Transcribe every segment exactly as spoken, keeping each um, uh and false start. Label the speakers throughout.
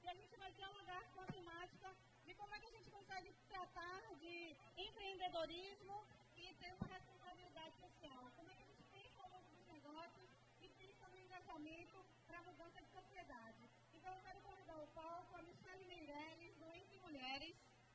Speaker 1: a gente vai dialogar com a temática de como é que a gente consegue tratar de empreendedorismo e ter uma responsabilidade social. Como é que a gente pensa ao longo dos negócios e pensa no engajamento para a mudança de sociedade. Então, eu quero convidar ao palco a Michele Meirelles, do Entre Mulheres.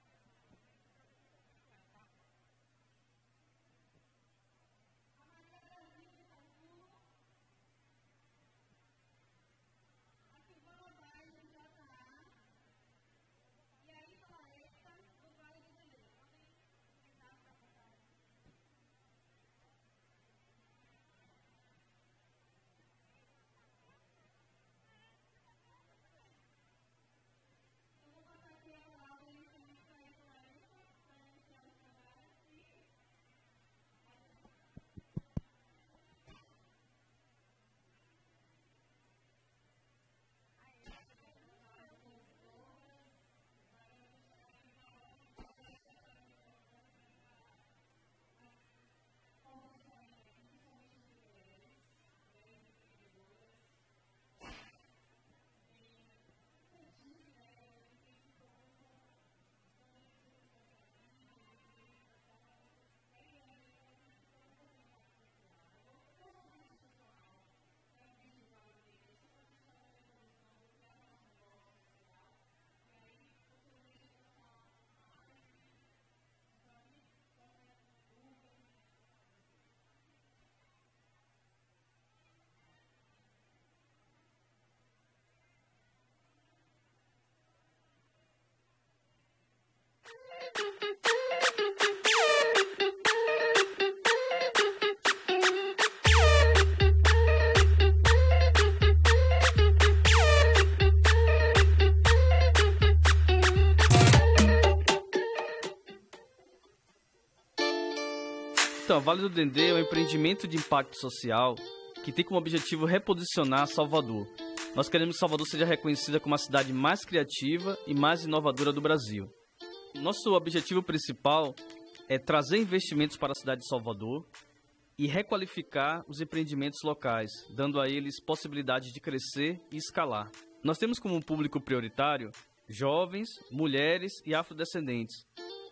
Speaker 2: Então, a Vale do Dendê é um empreendimento de impacto social que tem como objetivo reposicionar Salvador. Nós queremos que Salvador seja reconhecida como a cidade mais criativa e mais inovadora do Brasil. Nosso objetivo principal é trazer investimentos para a cidade de Salvador e requalificar os empreendimentos locais, dando a eles possibilidade de crescer e escalar. Nós temos como público prioritário jovens, mulheres e afrodescendentes.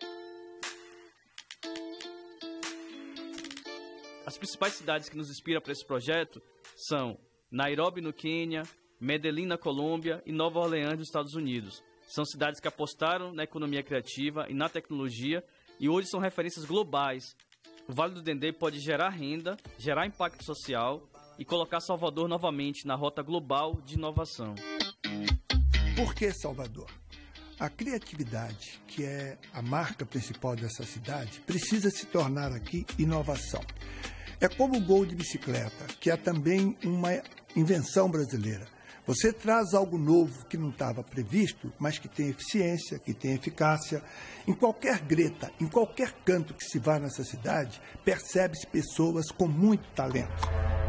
Speaker 2: As principais cidades que nos inspiram para esse projeto são Nairobi, no Quênia, Medellín, na Colômbia e Nova Orleans, nos Estados Unidos. São cidades que apostaram na economia criativa e na tecnologia e hoje são referências globais. O Vale do Dendê pode gerar renda, gerar impacto social e colocar Salvador novamente na rota global de inovação.
Speaker 3: Por que Salvador? A criatividade, que é a marca principal dessa cidade, precisa se tornar aqui inovação. É como o gol de bicicleta, que é também uma invenção brasileira. Você traz algo novo que não estava previsto, mas que tem eficiência, que tem eficácia. Em qualquer greta, em qualquer canto que se vá nessa cidade, percebe-se pessoas com muito talento.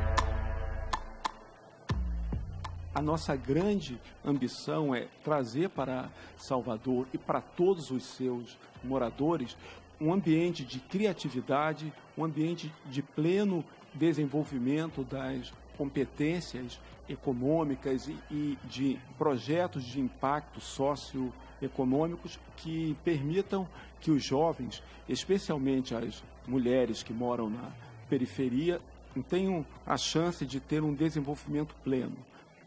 Speaker 4: A nossa grande ambição é trazer para Salvador e para todos os seus moradores um ambiente de criatividade, um ambiente de pleno desenvolvimento das competências econômicas e, e de projetos de impacto socioeconômicos que permitam que os jovens, especialmente as mulheres que moram na periferia, tenham a chance de ter um desenvolvimento pleno.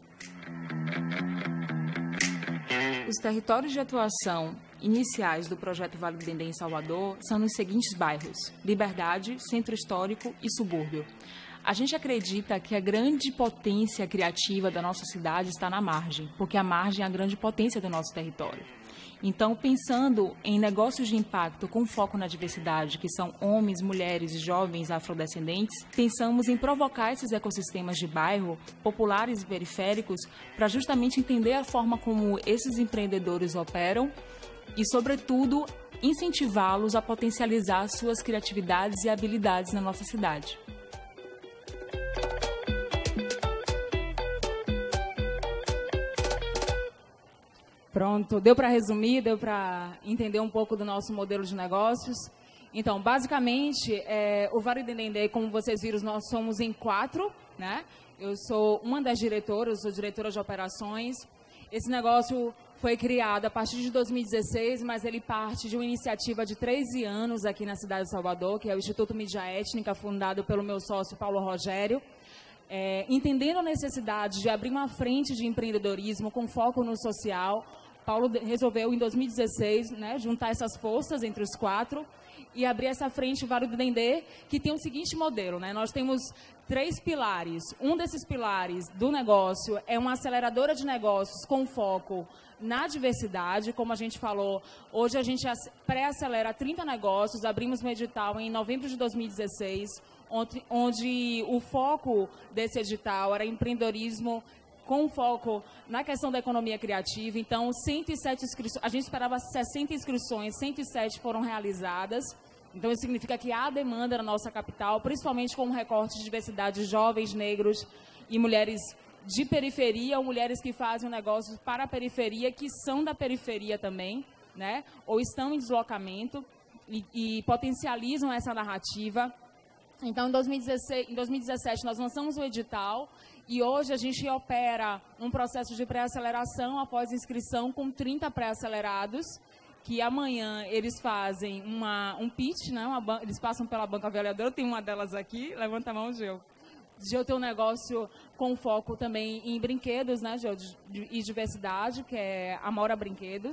Speaker 5: Os territórios de atuação iniciais do projeto Vale do Dendê em Salvador são nos seguintes bairros: Liberdade, Centro Histórico e Subúrbio. A gente acredita que a grande potência criativa da nossa cidade está na margem, porque a margem é a grande potência do nosso território. Então, pensando em negócios de impacto com foco na diversidade, que são homens, mulheres e jovens afrodescendentes, pensamos em provocar esses ecossistemas de bairro, populares e periféricos, para justamente entender a forma como esses empreendedores operam e, sobretudo, incentivá-los a potencializar suas criatividades e habilidades na nossa cidade. Pronto, deu para resumir, deu para entender um pouco do nosso modelo de negócios. Então, basicamente, é, o Vale do Dendê, como vocês viram, nós somos em quatro, né? Eu sou uma das diretoras, sou diretora de operações. Esse negócio foi criado a partir de dois mil e dezesseis, mas ele parte de uma iniciativa de treze anos aqui na cidade de Salvador, que é o Instituto Mídia Étnica, fundado pelo meu sócio Paulo Rogério. É, entendendo a necessidade de abrir uma frente de empreendedorismo com foco no social, Paulo resolveu, em dois mil e dezesseis, né, juntar essas forças entre os quatro e abrir essa frente Vale do Dendê, que tem o seguinte modelo, né? Nós temos três pilares. Um desses pilares do negócio é uma aceleradora de negócios com foco na diversidade. Como a gente falou, hoje a gente pré-acelera trinta negócios, abrimos um edital em novembro de dois mil e dezesseis, onde, onde o foco desse edital era empreendedorismo com foco na questão da economia criativa. Então, cento e sete inscrições, a gente esperava sessenta inscrições, cento e sete foram realizadas. Então, isso significa que há demanda na nossa capital, principalmente com um recorte de diversidade de jovens, negros e mulheres de periferia, ou mulheres que fazem negócios para a periferia, que são da periferia também, né? Ou estão em deslocamento e, e potencializam essa narrativa. Então, em dois mil e dezesseis, em dois mil e dezessete, nós lançamos o edital e hoje a gente opera um processo de pré-aceleração após inscrição com trinta pré-acelerados, que amanhã eles fazem uma, um pitch, né? Uma, eles passam pela banca avaliadora, tem uma delas aqui, levanta a mão, Gil. Gil tem um negócio com foco também em brinquedos, né, Gil, e diversidade, que é a Mora Brinquedos.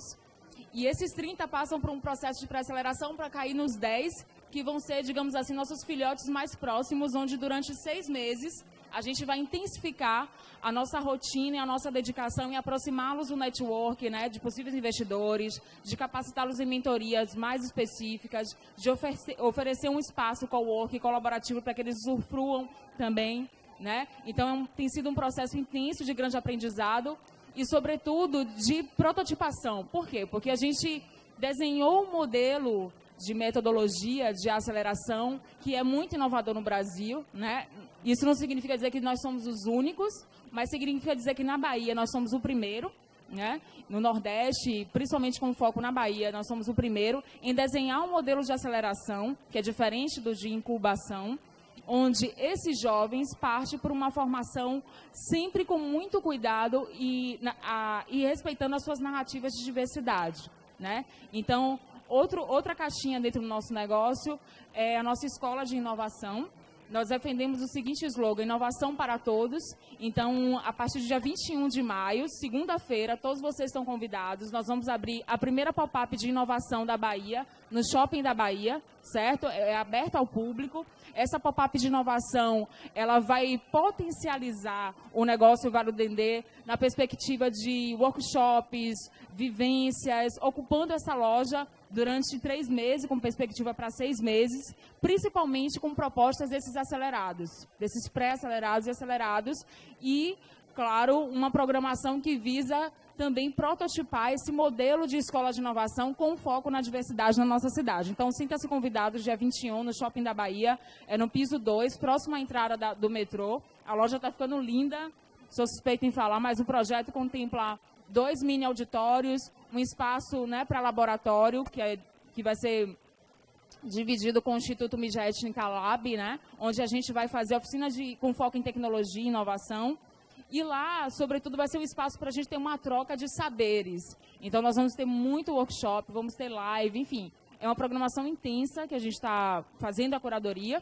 Speaker 5: E esses trinta passam por um processo de pré-aceleração para cair nos dez, que vão ser, digamos assim, nossos filhotes mais próximos, onde durante seis meses a gente vai intensificar a nossa rotina e a nossa dedicação em aproximá-los do network, né, de possíveis investidores, de capacitá-los em mentorias mais específicas, de oferecer, oferecer um espaço co-work colaborativo para que eles usufruam também, né? Então, é um, tem sido um processo intenso de grande aprendizado e, sobretudo, de prototipação. Por quê? Porque a gente desenhou um modelo de metodologia de aceleração que é muito inovador no Brasil, né? Isso não significa dizer que nós somos os únicos, mas significa dizer que na Bahia nós somos o primeiro, né? No Nordeste, principalmente com foco na Bahia, nós somos o primeiro em desenhar um modelo de aceleração que é diferente do de incubação, onde esses jovens partem por uma formação sempre com muito cuidado e, a, e respeitando as suas narrativas de diversidade, né? Então, outro, outra caixinha dentro do nosso negócio é a nossa escola de inovação. Nós defendemos o seguinte slogan: inovação para todos. Então, a partir do dia vinte e um de maio, segunda-feira, todos vocês estão convidados. Nós vamos abrir a primeira pop-up de inovação da Bahia, no Shopping da Bahia, certo? É aberto ao público. Essa pop-up de inovação, ela vai potencializar o negócio Vale do Dendê na perspectiva de workshops, vivências, ocupando essa loja durante três meses, com perspectiva para seis meses, principalmente com propostas desses acelerados, desses pré-acelerados e acelerados, e, claro, uma programação que visa também prototipar esse modelo de escola de inovação com foco na diversidade na nossa cidade. Então, sinta-se convidados dia vinte e um no Shopping da Bahia, é no piso dois, próximo à entrada da, do metrô. A loja está ficando linda, sou suspeita em falar, mas o projeto contempla dois mini auditórios, um espaço, né, para laboratório, que, é, que vai ser dividido com o Instituto Mídia Étnica Lab, né, onde a gente vai fazer oficinas de, com foco em tecnologia e inovação. E lá, sobretudo, vai ser um espaço para a gente ter uma troca de saberes. Então, nós vamos ter muito workshop, vamos ter live, enfim. É uma programação intensa que a gente está fazendo a curadoria.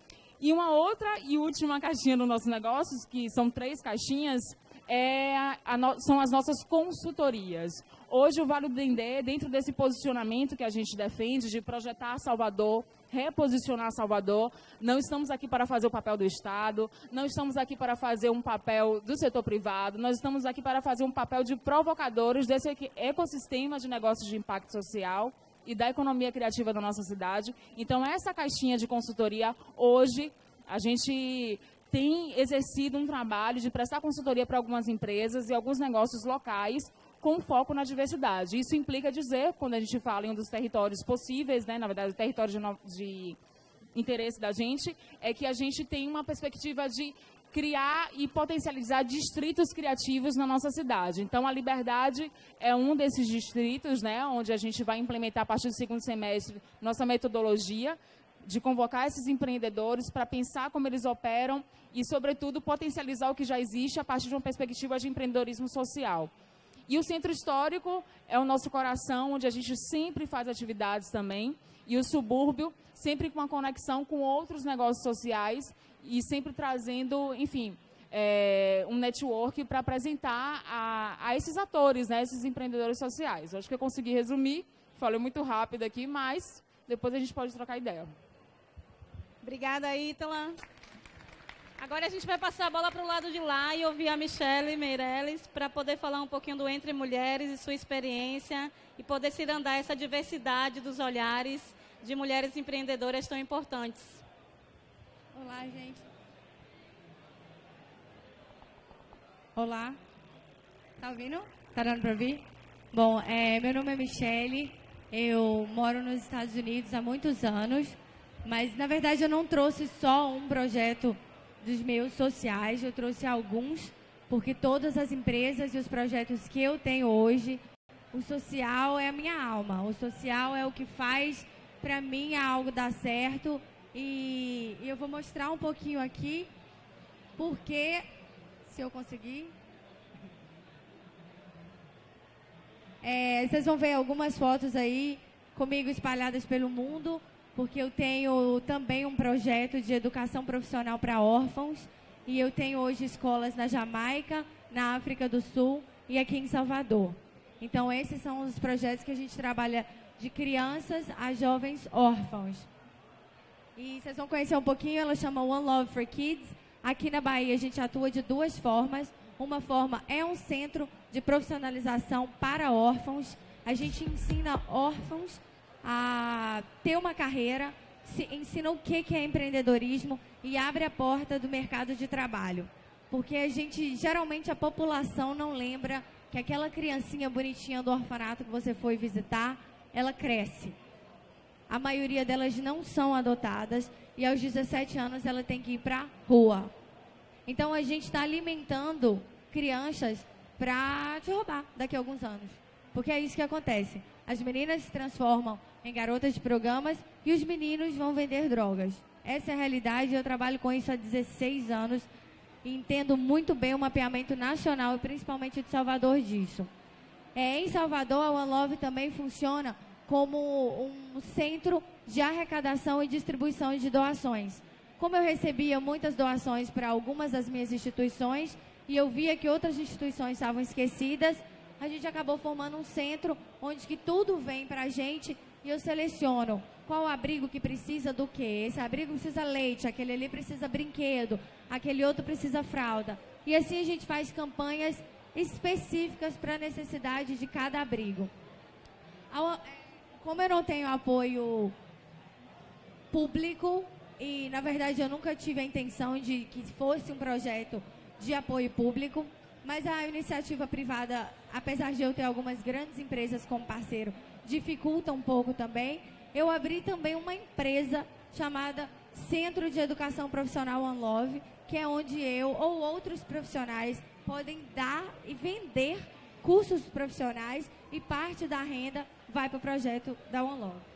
Speaker 5: E uma outra e última caixinha do nosso negócio, que são três caixinhas, é a, a no, são as nossas consultorias. Hoje, o Vale do Dendê, dentro desse posicionamento que a gente defende de projetar Salvador, reposicionar Salvador, não estamos aqui para fazer o papel do Estado, não estamos aqui para fazer um papel do setor privado, nós estamos aqui para fazer um papel de provocadores desse ecossistema de negócios de impacto social e da economia criativa da nossa cidade. Então, essa caixinha de consultoria, hoje, a gente tem exercido um trabalho de prestar consultoria para algumas empresas e alguns negócios locais com foco na diversidade. Isso implica dizer, quando a gente fala em um dos territórios possíveis, né, na verdade, o território de, no... de interesse da gente, é que a gente tem uma perspectiva de criar e potencializar distritos criativos na nossa cidade. Então, a Liberdade é um desses distritos, né, onde a gente vai implementar, a partir do segundo semestre, nossa metodologia de convocar esses empreendedores para pensar como eles operam e, sobretudo, potencializar o que já existe a partir de uma perspectiva de empreendedorismo social. E o Centro Histórico é o nosso coração, onde a gente sempre faz atividades também. E o subúrbio, sempre com uma conexão com outros negócios sociais e sempre trazendo, enfim, é, um network para apresentar a, a esses atores, né, esses empreendedores sociais. Eu acho que eu consegui resumir, falei muito rápido aqui, mas depois a gente pode trocar ideia.
Speaker 1: Obrigada, Ítala. Agora a gente vai passar a bola para o lado de lá e ouvir a Michele Meirelles para poder falar um pouquinho do Entre Mulheres e sua experiência e poder cirandar essa diversidade dos olhares de mulheres empreendedoras tão importantes.
Speaker 6: Olá, gente. Olá. Tá ouvindo? Tá dando para ouvir? Bom, é, meu nome é Michele, eu moro nos Estados Unidos há muitos anos, mas na verdade eu não trouxe só um projeto dos meus sociais, eu trouxe alguns, porque todas as empresas e os projetos que eu tenho hoje, o social é a minha alma, o social é o que faz para mim algo dar certo, e, e eu vou mostrar um pouquinho aqui, porque, se eu conseguir, é, vocês vão ver algumas fotos aí comigo espalhadas pelo mundo, porque eu tenho também um projeto de educação profissional para órfãos e eu tenho hoje escolas na Jamaica, na África do Sul e aqui em Salvador. Então, esses são os projetos que a gente trabalha de crianças a jovens órfãos. E vocês vão conhecer um pouquinho, ela chama One Love for Kids. Aqui na Bahia, a gente atua de duas formas. Uma forma é um centro de profissionalização para órfãos. A gente ensina órfãos a ter uma carreira, se ensina o que é empreendedorismo e abre a porta do mercado de trabalho. Porque a gente, geralmente a população não lembra que aquela criancinha bonitinha do orfanato que você foi visitar, ela cresce. A maioria delas não são adotadas e aos dezessete anos ela tem que ir para a rua. Então a gente está alimentando crianças para te roubar daqui a alguns anos. Porque é isso que acontece. As meninas se transformam em garotas de programas e os meninos vão vender drogas. Essa é a realidade, eu trabalho com isso há dezesseis anos e entendo muito bem o mapeamento nacional e principalmente de Salvador disso. É, em Salvador, a One Love também funciona como um centro de arrecadação e distribuição de doações. Como eu recebia muitas doações para algumas das minhas instituições e eu via que outras instituições estavam esquecidas, a gente acabou formando um centro onde que tudo vem para a gente e eu seleciono qual abrigo que precisa do quê. Esse abrigo precisa leite, aquele ali precisa brinquedo, aquele outro precisa fralda. E assim a gente faz campanhas específicas para a necessidade de cada abrigo. Como eu não tenho apoio público, e na verdade eu nunca tive a intenção de que fosse um projeto de apoio público, mas a iniciativa privada, apesar de eu ter algumas grandes empresas como parceiro, dificulta um pouco também. Eu abri também uma empresa chamada Centro de Educação Profissional One Love, que é onde eu ou outros profissionais podem dar e vender cursos profissionais e parte da renda vai para o projeto da One Love.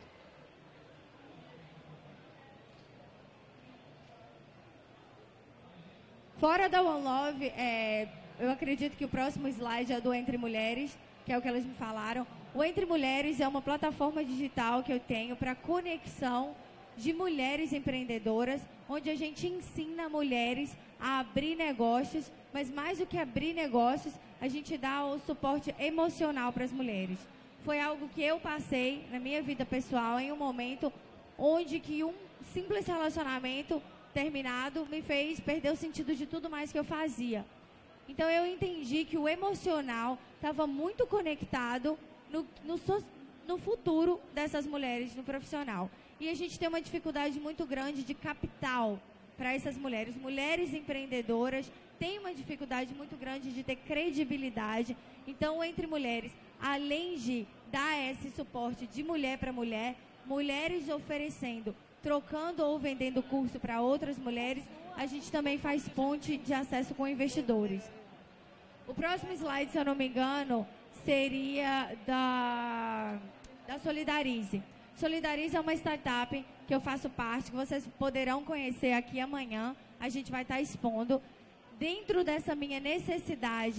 Speaker 6: Fora da One Love, é, eu acredito que o próximo slide é do Entre Mulheres, que é o que elas me falaram. O Entre Mulheres é uma plataforma digital que eu tenho para conexão de mulheres empreendedoras, onde a gente ensina mulheres a abrir negócios, mas mais do que abrir negócios, a gente dá o suporte emocional para as mulheres. Foi algo que eu passei na minha vida pessoal em um momento onde que um simples relacionamento terminado me fez perder o sentido de tudo mais que eu fazia. Então eu entendi que o emocional estava muito conectado no, no, no futuro dessas mulheres, no profissional. E a gente tem uma dificuldade muito grande de capital para essas mulheres. Mulheres empreendedoras têm uma dificuldade muito grande de ter credibilidade. Então, Entre Mulheres, além de dar esse suporte de mulher para mulher, mulheres oferecendo, trocando ou vendendo curso para outras mulheres, a gente também faz ponte de acesso com investidores. O próximo slide, se eu não me engano, seria da, da Solidarize. Solidarize é uma startup que eu faço parte, que vocês poderão conhecer aqui amanhã. A gente vai estar expondo. Dentro dessa minha necessidade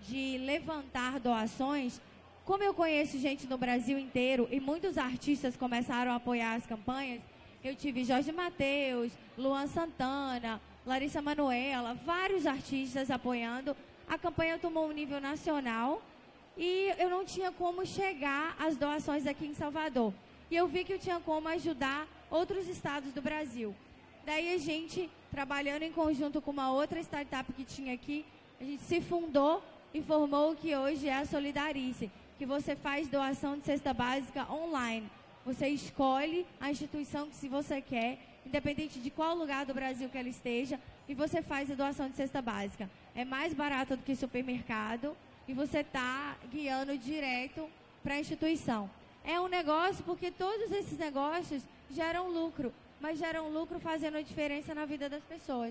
Speaker 6: de levantar doações, como eu conheço gente no Brasil inteiro e muitos artistas começaram a apoiar as campanhas, eu tive Jorge Mateus, Luan Santana, Larissa Manoela, vários artistas apoiando. A campanha tomou um nível nacional e eu não tinha como chegar às doações aqui em Salvador. E eu vi que eu tinha como ajudar outros estados do Brasil. Daí a gente, trabalhando em conjunto com uma outra startup que tinha aqui, a gente se fundou e formou o que hoje é a Solidarice, que você faz doação de cesta básica online. Você escolhe a instituição que se você quer, independente de qual lugar do Brasil que ela esteja, e você faz a doação de cesta básica. É mais barato do que supermercado e você está guiando direto para a instituição. É um negócio porque todos esses negócios geram lucro, mas geram lucro fazendo a diferença na vida das pessoas.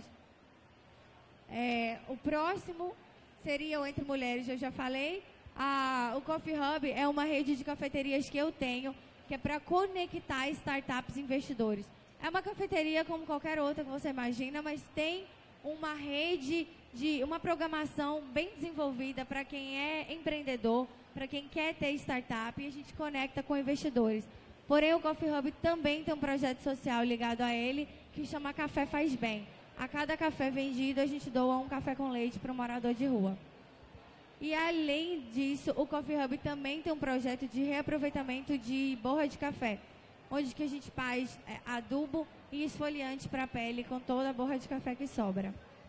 Speaker 6: É, o próximo seria o Entre Mulheres, eu já falei. A, o Coffee Hub é uma rede de cafeterias que eu tenho, que é para conectar startups e investidores. É uma cafeteria como qualquer outra que você imagina, mas tem uma rede, de uma programação bem desenvolvida para quem é empreendedor, para quem quer ter startup, e a gente conecta com investidores. Porém, o Coffee Hub também tem um projeto social ligado a ele, que chama Café Faz Bem. A cada café vendido, a gente doa um café com leite para um morador de rua. E, além disso, o Coffee Hub também tem um projeto de reaproveitamento de borra de café, onde que a gente faz é, adubo e esfoliante para a pele com toda a borra de café que sobra.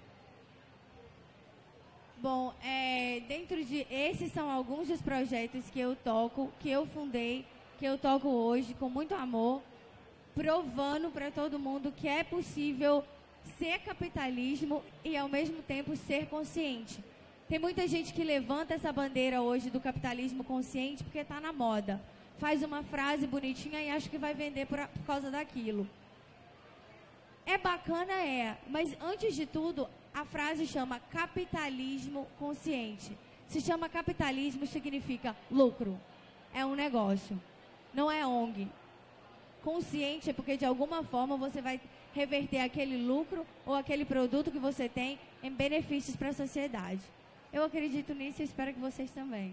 Speaker 6: Bom, é, dentro de esses são alguns dos projetos que eu toco, que eu fundei, que eu toco hoje com muito amor, provando para todo mundo que é possível ser capitalismo e, ao mesmo tempo, ser consciente. Tem muita gente que levanta essa bandeira hoje do capitalismo consciente porque está na moda. Faz uma frase bonitinha e acha que vai vender por, por causa daquilo. É bacana, é, mas antes de tudo, a frase chama capitalismo consciente. Se chama capitalismo, significa lucro. É um negócio, não é O N G. Consciente é porque de alguma forma você vai reverter aquele lucro ou aquele produto que você tem em benefícios para a sociedade. Eu acredito nisso e espero que vocês também.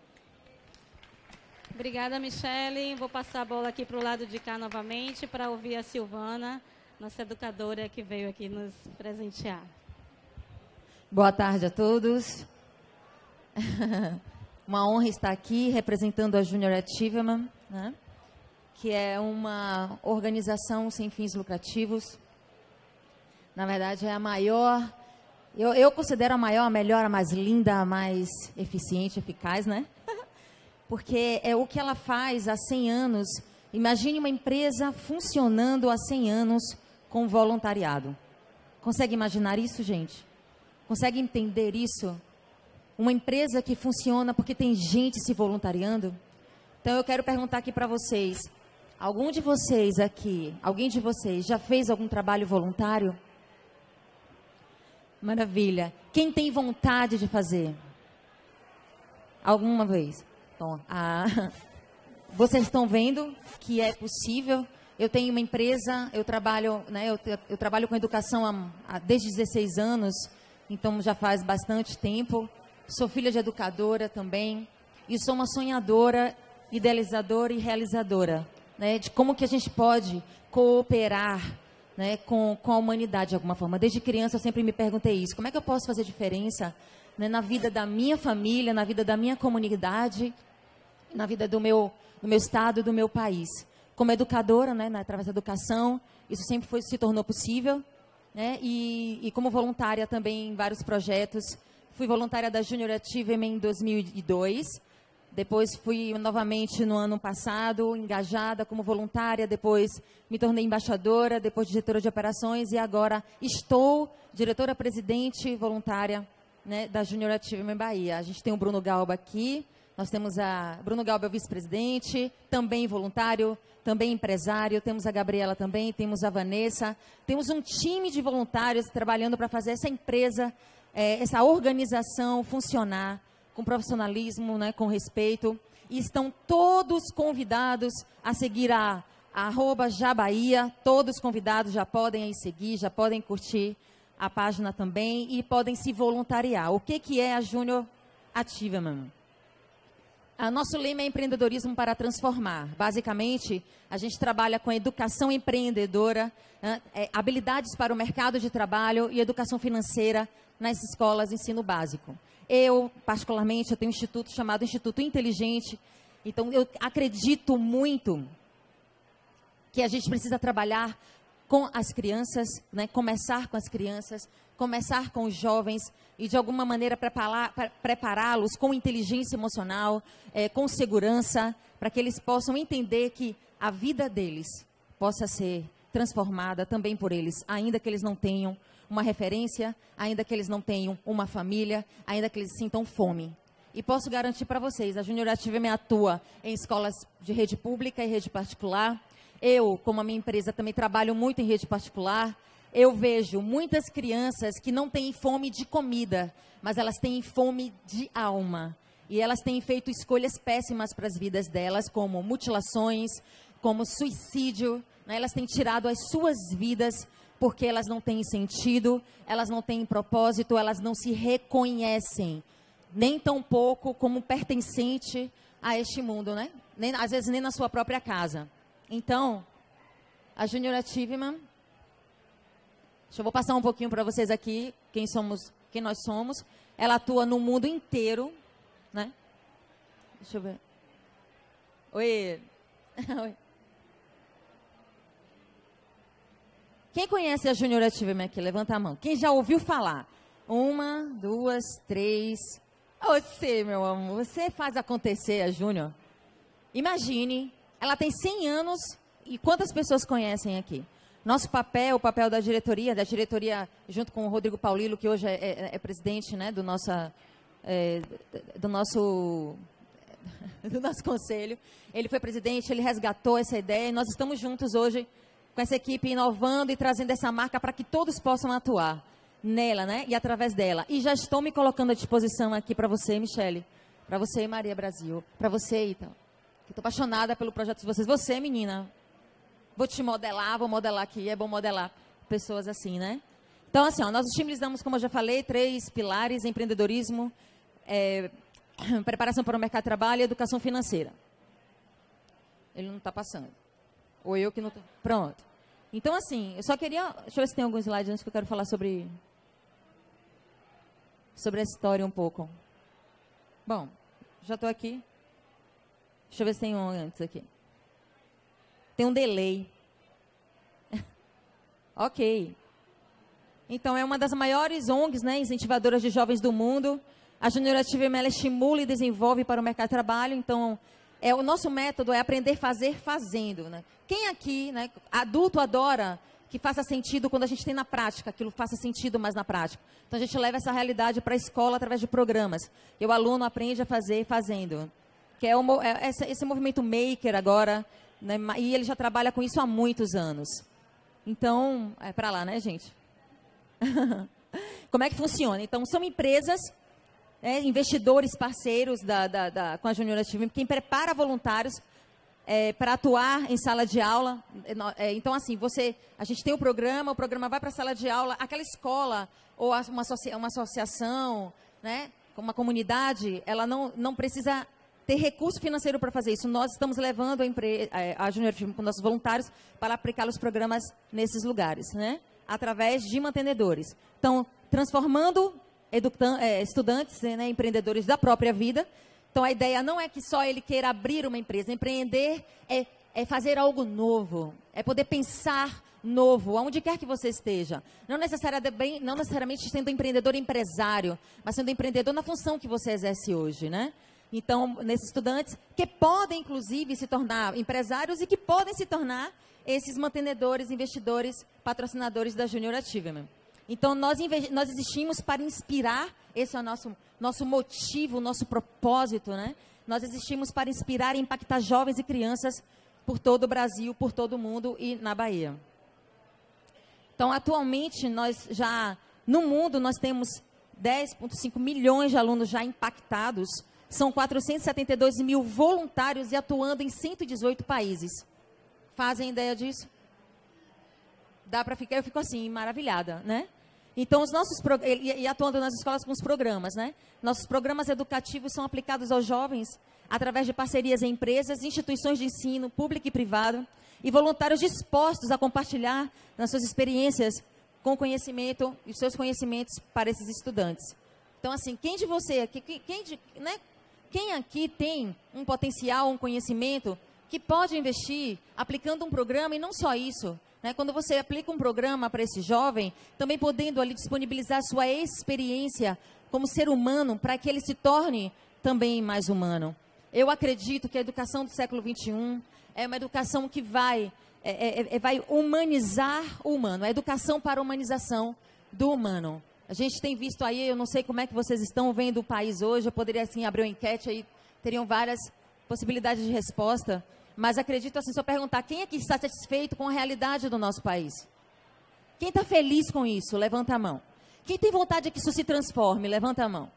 Speaker 7: Obrigada, Michele. Vou passar a bola aqui para o lado de cá novamente para ouvir a Silvana, nossa educadora que veio aqui nos presentear.
Speaker 8: Boa tarde a todos. Uma honra estar aqui representando a Junior Achievement, né? Que é uma organização sem fins lucrativos. Na verdade, é a maior, eu, eu considero a maior, a melhor, a mais linda, a mais eficiente, eficaz, né? Porque é o que ela faz há cem anos. Imagine uma empresa funcionando há cem anos com voluntariado. Consegue imaginar isso, gente? Consegue entender isso? Uma empresa que funciona porque tem gente se voluntariando? Então, eu quero perguntar aqui para vocês. Algum de vocês aqui, alguém de vocês já fez algum trabalho voluntário? Maravilha. Quem tem vontade de fazer? Alguma vez? Bom, ah, vocês estão vendo que é possível. Eu tenho uma empresa, eu trabalho, né, eu, eu trabalho com educação há, há, desde dezesseis anos, então já faz bastante tempo. Sou filha de educadora também e sou uma sonhadora, idealizadora e realizadora, né, de como que a gente pode cooperar, né, com, com a humanidade de alguma forma. Desde criança eu sempre me perguntei isso, como é que eu posso fazer diferença, né, na vida da minha família, na vida da minha comunidade, na vida do meu, do meu estado, do meu país. Como educadora, né, através da educação, isso sempre foi, se tornou possível, né, e, e como voluntária também em vários projetos. Fui voluntária da Junior Achievement em dois mil e dois, depois fui novamente no ano passado, engajada como voluntária, depois me tornei embaixadora, depois diretora de operações e agora estou diretora-presidente voluntária, né, da Junior Achievement Bahia. A gente tem o Bruno Galba aqui, nós temos a Bruno Galba, é o vice-presidente, também voluntário, também empresário, temos a Gabriela também, temos a Vanessa, temos um time de voluntários trabalhando para fazer essa empresa, é, essa organização funcionar com profissionalismo, né, com respeito, e estão todos convidados a seguir a, a arroba Jabaia, todos convidados já podem aí seguir, já podem curtir a página também e podem se voluntariar. O que, que é a Junior Achievement. A nosso lema é empreendedorismo para transformar. Basicamente, a gente trabalha com educação empreendedora, é, habilidades para o mercado de trabalho e educação financeira nas escolas de ensino básico. Eu, particularmente, eu tenho um instituto chamado Instituto Inteligente. Então, eu acredito muito que a gente precisa trabalhar com as crianças, né? Começar com as crianças, começar com os jovens e, de alguma maneira, prepará-los com inteligência emocional, é, com segurança, para que eles possam entender que a vida deles possa ser transformada também por eles, ainda que eles não tenham uma referência, ainda que eles não tenham uma família, ainda que eles sintam fome. E posso garantir para vocês, a Junior Achievement atua em escolas de rede pública e rede particular. Eu, como a minha empresa, também trabalho muito em rede particular. Eu vejo muitas crianças que não têm fome de comida, mas elas têm fome de alma. E elas têm feito escolhas péssimas para as vidas delas, como mutilações, como suicídio, né? Elas têm tirado as suas vidas porque elas não têm sentido, elas não têm propósito, elas não se reconhecem, nem tão pouco como pertencente a este mundo, né? Nem, às vezes nem na sua própria casa. Então, a Junior Achievement, deixa eu vou passar um pouquinho para vocês aqui, quem somos, quem nós somos. Ela atua no mundo inteiro, né? Deixa eu ver. Oi. Oi. Quem conhece a Junior Achievement aqui? Levanta a mão. Quem já ouviu falar? Uma, duas, três. Você, meu amor, você faz acontecer a Junior. Imagine, ela tem cem anos e quantas pessoas conhecem aqui? Nosso papel, o papel da diretoria, da diretoria junto com o Rodrigo Paulilo, que hoje é, é, é presidente, né, do, nossa, é, do, nosso, do nosso conselho. Ele foi presidente, ele resgatou essa ideia e nós estamos juntos hoje com essa equipe inovando e trazendo essa marca para que todos possam atuar nela, né, e através dela. E já estou me colocando à disposição aqui para você, Michele, para você, Maria Brasil, para você, Ita. Estou apaixonada pelo projeto de vocês. Você, menina, vou te modelar, vou modelar aqui. É bom modelar pessoas assim, né? Então, assim, ó, nós utilizamos, como eu já falei, três pilares: empreendedorismo, é, preparação para o mercado de trabalho e educação financeira. Ele não está passando. Ou eu que não estou... Pronto. Então, assim, eu só queria... Deixa eu ver se tem alguns slides antes que eu quero falar sobre... Sobre a história um pouco. Bom, já estou aqui. Deixa eu ver se tem um antes aqui. Tem um delay. Ok. Então, é uma das maiores O N Gs, né, incentivadoras de jovens do mundo. A Junior Achievement estimula e desenvolve para o mercado de trabalho. Então, é, o nosso método é aprender a fazer fazendo. Né? Quem aqui, né, adulto, adora que faça sentido quando a gente tem na prática, aquilo faça sentido mais na prática. Então, a gente leva essa realidade para a escola através de programas. E o aluno aprende a fazer fazendo. Que é, o, é esse, esse movimento maker agora, né, e ele já trabalha com isso há muitos anos. Então, é para lá, né, gente? Como é que funciona? Então, são empresas, é, investidores, parceiros da, da, da, com a Junior Achievement, quem prepara voluntários é, para atuar em sala de aula. É, então, assim, você, a gente tem o programa, o programa vai para a sala de aula, aquela escola ou uma, associa, uma associação, né, uma comunidade, ela não, não precisa ter recurso financeiro para fazer isso. Nós estamos levando a, empre... a Junior Achievement com nossos voluntários para aplicar os programas nesses lugares, né? Através de mantenedores. Então, transformando estudantes, né, empreendedores da própria vida. Então, a ideia não é que só ele queira abrir uma empresa. Empreender é, é fazer algo novo, é poder pensar novo, aonde quer que você esteja. Não necessariamente, não necessariamente sendo empreendedor empresário, mas sendo empreendedor na função que você exerce hoje, né? Então, nesses estudantes que podem, inclusive, se tornar empresários e que podem se tornar esses mantenedores, investidores, patrocinadores da Junior Achievement. Então, nós, nós existimos para inspirar, esse é o nosso, nosso motivo, nosso propósito, né? Nós existimos para inspirar e impactar jovens e crianças por todo o Brasil, por todo o mundo e na Bahia. Então, atualmente, nós já, no mundo, nós temos dez vírgula cinco milhões de alunos já impactados. São quatrocentos e setenta e dois mil voluntários e atuando em cento e dezoito países. Fazem ideia disso? Dá para ficar, eu fico assim, maravilhada, né? Então, os nossos pro... e, e atuando nas escolas com os programas, né? Nossos programas educativos são aplicados aos jovens através de parcerias em empresas, instituições de ensino, público e privado, e voluntários dispostos a compartilhar nas suas experiências com conhecimento e seus conhecimentos para esses estudantes. Então, assim, quem de você, quem, quem, de, né? quem aqui tem um potencial, um conhecimento que pode investir aplicando um programa, e não só isso, né? Quando você aplica um programa para esse jovem, também podendo ali disponibilizar sua experiência como ser humano para que ele se torne também mais humano. Eu acredito que a educação do século vinte e um é uma educação que vai, é, é, é, vai humanizar o humano, a educação para a humanização do humano. A gente tem visto aí, eu não sei como é que vocês estão vendo o país hoje, eu poderia assim abrir uma enquete aí, teriam várias possibilidades de resposta. Mas acredito assim, se eu perguntar, quem aqui está satisfeito com a realidade do nosso país? Quem está feliz com isso? Levanta a mão. Quem tem vontade de que isso se transforme? Levanta a mão.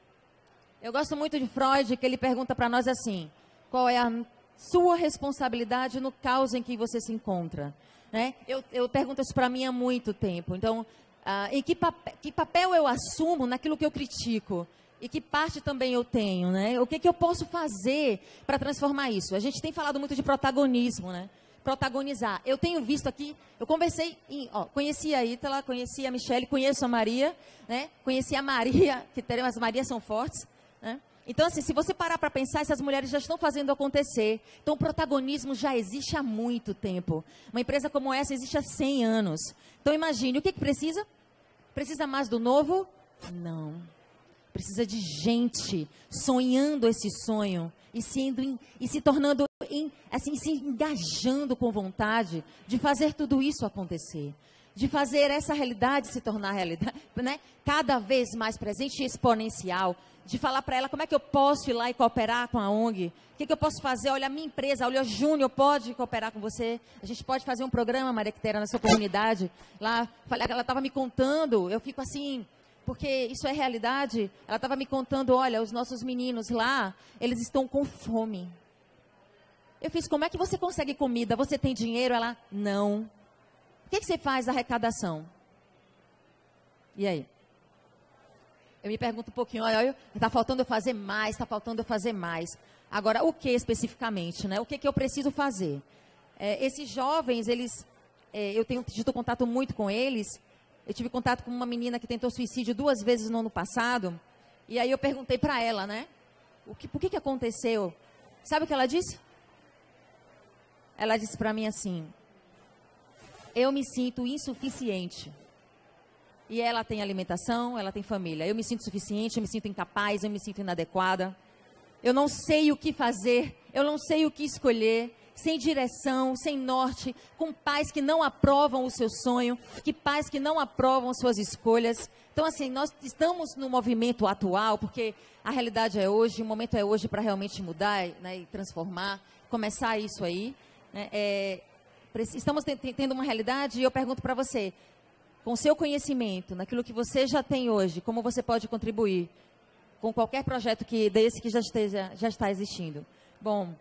Speaker 8: Eu gosto muito de Freud, que ele pergunta para nós assim, qual é a sua responsabilidade no caos em que você se encontra? Né? Eu, eu pergunto isso para mim há muito tempo. Então, ah, em que, papel, que papel eu assumo naquilo que eu critico? E que parte também eu tenho, né? O que, que eu posso fazer para transformar isso? A gente tem falado muito de protagonismo, né? Protagonizar. Eu tenho visto aqui, eu conversei, em, ó, conheci a Ítala, conheci a Michele, conheço a Maria, né? Conheci a Maria, que terão, as Marias são fortes, né? Então, assim, se você parar para pensar, essas mulheres já estão fazendo acontecer. Então, o protagonismo já existe há muito tempo. Uma empresa como essa existe há cem anos. Então, imagine, o que, que precisa? Precisa mais do novo? Não. Precisa de gente sonhando esse sonho e, sendo, e se tornando, em, assim, se engajando com vontade de fazer tudo isso acontecer. De fazer essa realidade se tornar realidade, né? Cada vez mais presente e exponencial. De falar para ela como é que eu posso ir lá e cooperar com a O N G. O que, que eu posso fazer? Olha, a minha empresa, olha, o Júnior pode cooperar com você. A gente pode fazer um programa, Maria Quitéria, na sua comunidade. Lá, ela estava me contando, eu fico assim... Porque isso é realidade. Ela estava me contando, olha, os nossos meninos lá, eles estão com fome. Eu fiz, como é que você consegue comida? Você tem dinheiro? Ela, não. O que, que você faz? Arrecadação. E aí? Eu me pergunto um pouquinho, olha, está faltando eu fazer mais, está faltando eu fazer mais. Agora, o que especificamente, né? O que, que eu preciso fazer? É, esses jovens, eles, é, eu tenho tido contato muito com eles. Eu tive contato com uma menina que tentou suicídio duas vezes no ano passado. E aí eu perguntei para ela, né? O que, por que, que aconteceu? Sabe o que ela disse? Ela disse para mim assim, eu me sinto insuficiente. E ela tem alimentação, ela tem família. Eu me sinto insuficiente, eu me sinto incapaz, eu me sinto inadequada. Eu não sei o que fazer, eu não sei o que escolher. Sem direção, sem norte, com pais que não aprovam o seu sonho, que pais que não aprovam suas escolhas. Então, assim, nós estamos no movimento atual, porque a realidade é hoje, o momento é hoje para realmente mudar, né, e transformar, começar isso aí. Né, é, estamos tendo uma realidade e eu pergunto para você, com o seu conhecimento, naquilo que você já tem hoje, como você pode contribuir com qualquer projeto que, desse que já, esteja, já está existindo? Bom...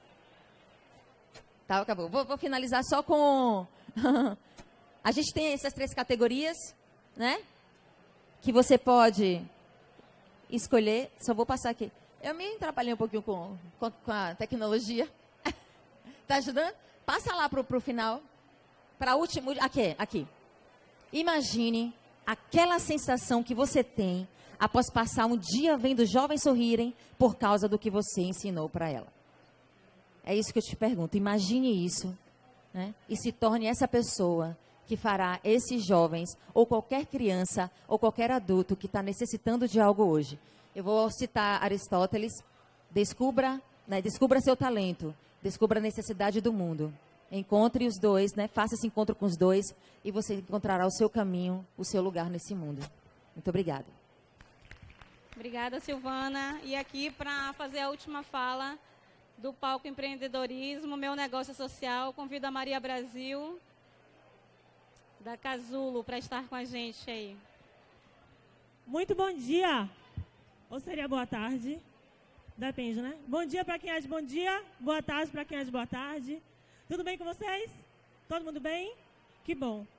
Speaker 8: Tá, acabou. Vou, vou finalizar só com... A gente tem essas três categorias, né? Que você pode escolher. Só vou passar aqui. Eu me atrapalhei um pouquinho com, com, com a tecnologia. Tá ajudando? Passa lá pro, pro final. Para o último... Aqui, aqui. Imagine aquela sensação que você tem após passar um dia vendo jovens sorrirem por causa do que você ensinou para ela. É isso que eu te pergunto. Imagine isso, né? E se torne essa pessoa que fará esses jovens, ou qualquer criança, ou qualquer adulto que está necessitando de algo hoje. Eu vou citar Aristóteles. Descubra, né? Descubra seu talento. Descubra a necessidade do mundo. Encontre os dois, né? Faça esse encontro com os dois e você encontrará o seu caminho, o seu lugar nesse mundo. Muito obrigada.
Speaker 7: Obrigada, Silvana. E aqui, para fazer a última fala... do Palco Empreendedorismo, Meu Negócio Social, convido a Maria Brasil, da Casulo, para estar com a gente aí.
Speaker 9: Muito bom dia, ou seria boa tarde, depende, né? Bom dia para quem é de bom dia, boa tarde para quem é de boa tarde. Tudo bem com vocês? Todo mundo bem? Que bom.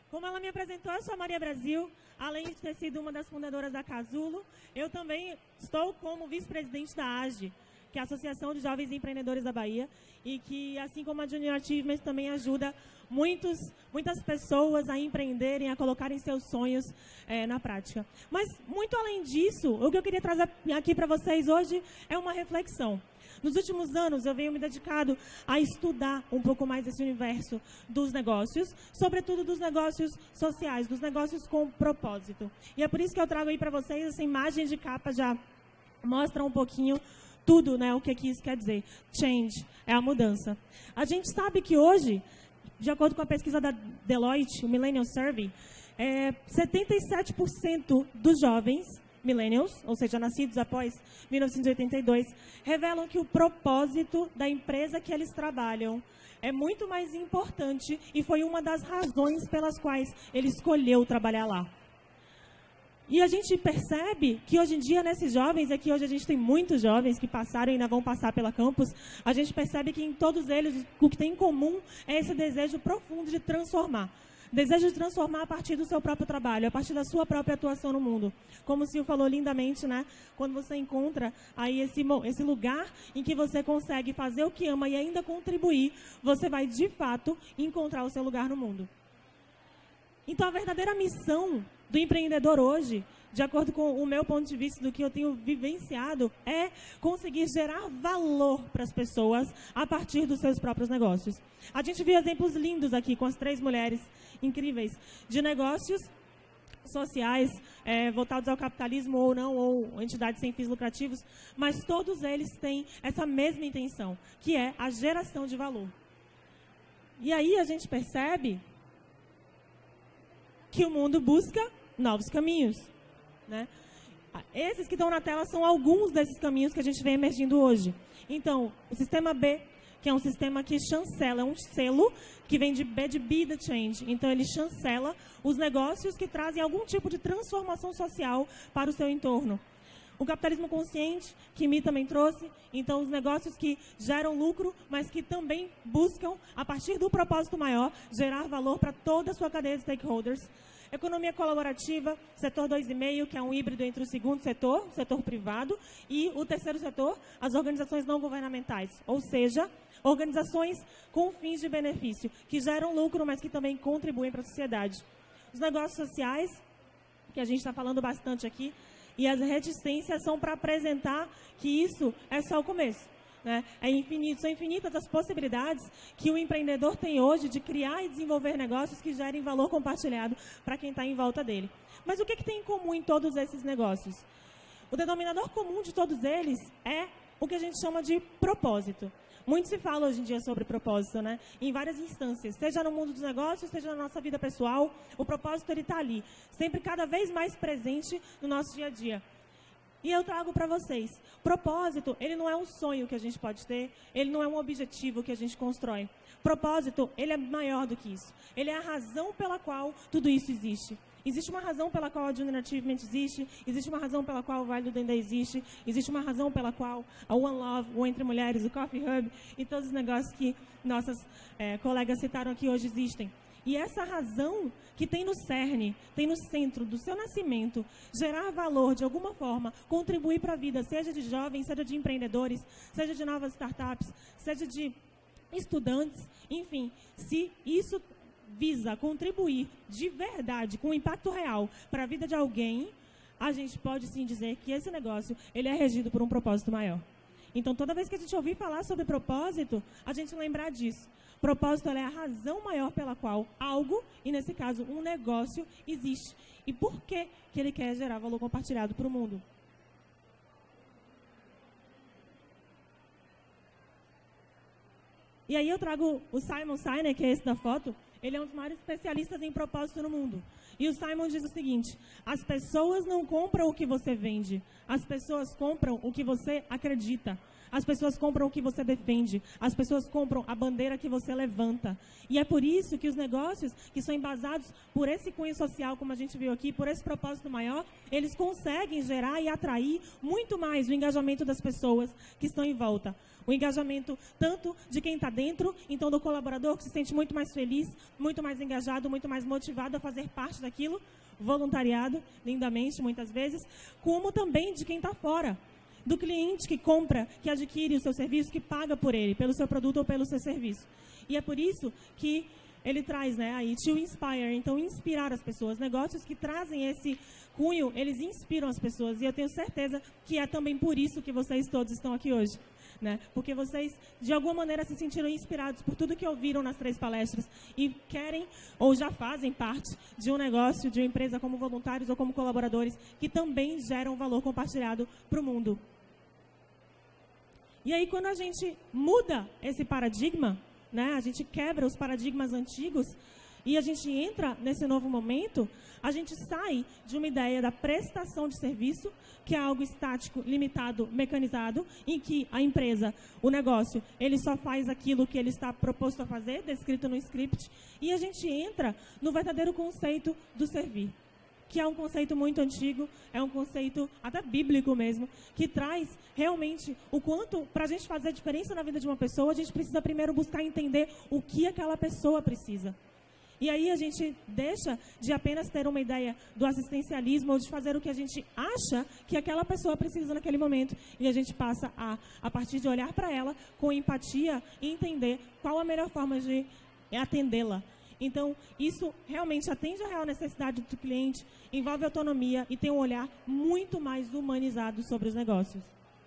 Speaker 9: Como ela me apresentou, eu sou a Maria Brasil. Além de ter sido uma das fundadoras da Casulo, eu também estou como vice-presidente da A G E, que é a Associação de Jovens Empreendedores da Bahia, e que, assim como a Junior Achievement, também ajuda muitos, muitas pessoas a empreenderem, a colocarem seus sonhos é, na prática. Mas, muito além disso, o que eu queria trazer aqui para vocês hoje é uma reflexão. Nos últimos anos, eu venho me dedicado a estudar um pouco mais esse universo dos negócios, sobretudo dos negócios sociais, dos negócios com propósito. E é por isso que eu trago aí para vocês essa imagem de capa, já mostra um pouquinho tudo, né, o que, que isso quer dizer. Change é a mudança. A gente sabe que hoje, de acordo com a pesquisa da Deloitte, o Millennial Survey, é, setenta e sete por cento dos jovens millennials, ou seja, nascidos após mil novecentos e oitenta e dois, revelam que o propósito da empresa que eles trabalham é muito mais importante e foi uma das razões pelas quais ele escolheu trabalhar lá. E a gente percebe que hoje em dia, nesses jovens, aqui hoje a gente tem muitos jovens que passaram e ainda vão passar pela campus, a gente percebe que em todos eles o que tem em comum é esse desejo profundo de transformar. Desejo de transformar a partir do seu próprio trabalho, a partir da sua própria atuação no mundo. Como o Sil falou lindamente, né? Quando você encontra aí esse, esse lugar em que você consegue fazer o que ama e ainda contribuir, você vai, de fato, encontrar o seu lugar no mundo. Então, a verdadeira missão do empreendedor hoje, de acordo com o meu ponto de vista do que eu tenho vivenciado, é conseguir gerar valor para as pessoas a partir dos seus próprios negócios. A gente viu exemplos lindos aqui com as três mulheres incríveis de negócios sociais, é, voltados ao capitalismo ou não, ou entidades sem fins lucrativos, mas todos eles têm essa mesma intenção, que é a geração de valor. E aí a gente percebe que o mundo busca novos caminhos, né? Esses que estão na tela são alguns desses caminhos que a gente vem emergindo hoje. Então, o sistema B, que é um sistema que chancela, é um selo que vem de B de Be the Change. Então, ele chancela os negócios que trazem algum tipo de transformação social para o seu entorno. O capitalismo consciente, que Mi também trouxe, então os negócios que geram lucro, mas que também buscam, a partir do propósito maior, gerar valor para toda a sua cadeia de stakeholders. Economia colaborativa, setor dois vírgula cinco, que é um híbrido entre o segundo setor, o setor privado, e o terceiro setor, as organizações não governamentais, ou seja, organizações com fins de benefício, que geram lucro, mas que também contribuem para a sociedade. Os negócios sociais, que a gente está falando bastante aqui, e as reticências são para apresentar que isso é só o começo. Né? É infinito, são infinitas as possibilidades que o empreendedor tem hoje de criar e desenvolver negócios que gerem valor compartilhado para quem está em volta dele. Mas o que, que tem em comum em todos esses negócios? O denominador comum de todos eles é o que a gente chama de propósito. Muito se fala hoje em dia sobre propósito, né? Em várias instâncias, seja no mundo dos negócios, seja na nossa vida pessoal, o propósito ele está ali, sempre cada vez mais presente no nosso dia a dia. E eu trago para vocês, propósito, ele não é um sonho que a gente pode ter, ele não é um objetivo que a gente constrói. Propósito, ele é maior do que isso. Ele é a razão pela qual tudo isso existe. Existe uma razão pela qual a Junior Achievement existe, existe uma razão pela qual o Vale do Dendê existe, existe uma razão pela qual a One Love, o Entre Mulheres, o Coffee Hub e todos os negócios que nossas é, colegas citaram aqui hoje existem. E essa razão que tem no cerne, tem no centro do seu nascimento, gerar valor de alguma forma, contribuir para a vida, seja de jovens, seja de empreendedores, seja de novas startups, seja de estudantes, enfim, se isso visa contribuir de verdade, com impacto real para a vida de alguém, a gente pode sim dizer que esse negócio ele é regido por um propósito maior. Então, toda vez que a gente ouvir falar sobre propósito, a gente lembrar disso. Propósito é a razão maior pela qual algo, e nesse caso um negócio, existe. E por que, que ele quer gerar valor compartilhado para o mundo? E aí eu trago o Simon Sinek, que é esse da foto. Ele é um dos maiores especialistas em propósito no mundo. E o Simon diz o seguinte: as pessoas não compram o que você vende, as pessoas compram o que você acredita. As pessoas compram o que você defende. As pessoas compram a bandeira que você levanta. E é por isso que os negócios que são embasados por esse cunho social, como a gente viu aqui, por esse propósito maior, eles conseguem gerar e atrair muito mais o engajamento das pessoas que estão em volta. O engajamento tanto de quem está dentro, então do colaborador que se sente muito mais feliz, muito mais engajado, muito mais motivado a fazer parte daquilo, voluntariado, lindamente, muitas vezes, como também de quem está fora, do cliente que compra, que adquire o seu serviço, que paga por ele, pelo seu produto ou pelo seu serviço. E é por isso que ele traz, né, aí, to inspire, então inspirar as pessoas. Negócios que trazem esse cunho, eles inspiram as pessoas. E eu tenho certeza que é também por isso que vocês todos estão aqui hoje. Né? Porque vocês, de alguma maneira, se sentiram inspirados por tudo que ouviram nas três palestras e querem ou já fazem parte de um negócio, de uma empresa como voluntários ou como colaboradores que também geram valor compartilhado para o mundo. E aí, quando a gente muda esse paradigma, né, a gente quebra os paradigmas antigos e a gente entra nesse novo momento, a gente sai de uma ideia da prestação de serviço, que é algo estático, limitado, mecanizado, em que a empresa, o negócio, ele só faz aquilo que ele está proposto a fazer, descrito no script, e a gente entra no verdadeiro conceito do servir, que é um conceito muito antigo, é um conceito até bíblico mesmo, que traz realmente o quanto, para a gente fazer a diferença na vida de uma pessoa, a gente precisa primeiro buscar entender o que aquela pessoa precisa. E aí a gente deixa de apenas ter uma ideia do assistencialismo ou de fazer o que a gente acha que aquela pessoa precisa naquele momento. E a gente passa a, a partir de olhar para ela com empatia e entender qual a melhor forma de atendê-la. Então, isso realmente atende a real necessidade do cliente, envolve autonomia e tem um olhar muito mais humanizado sobre os negócios.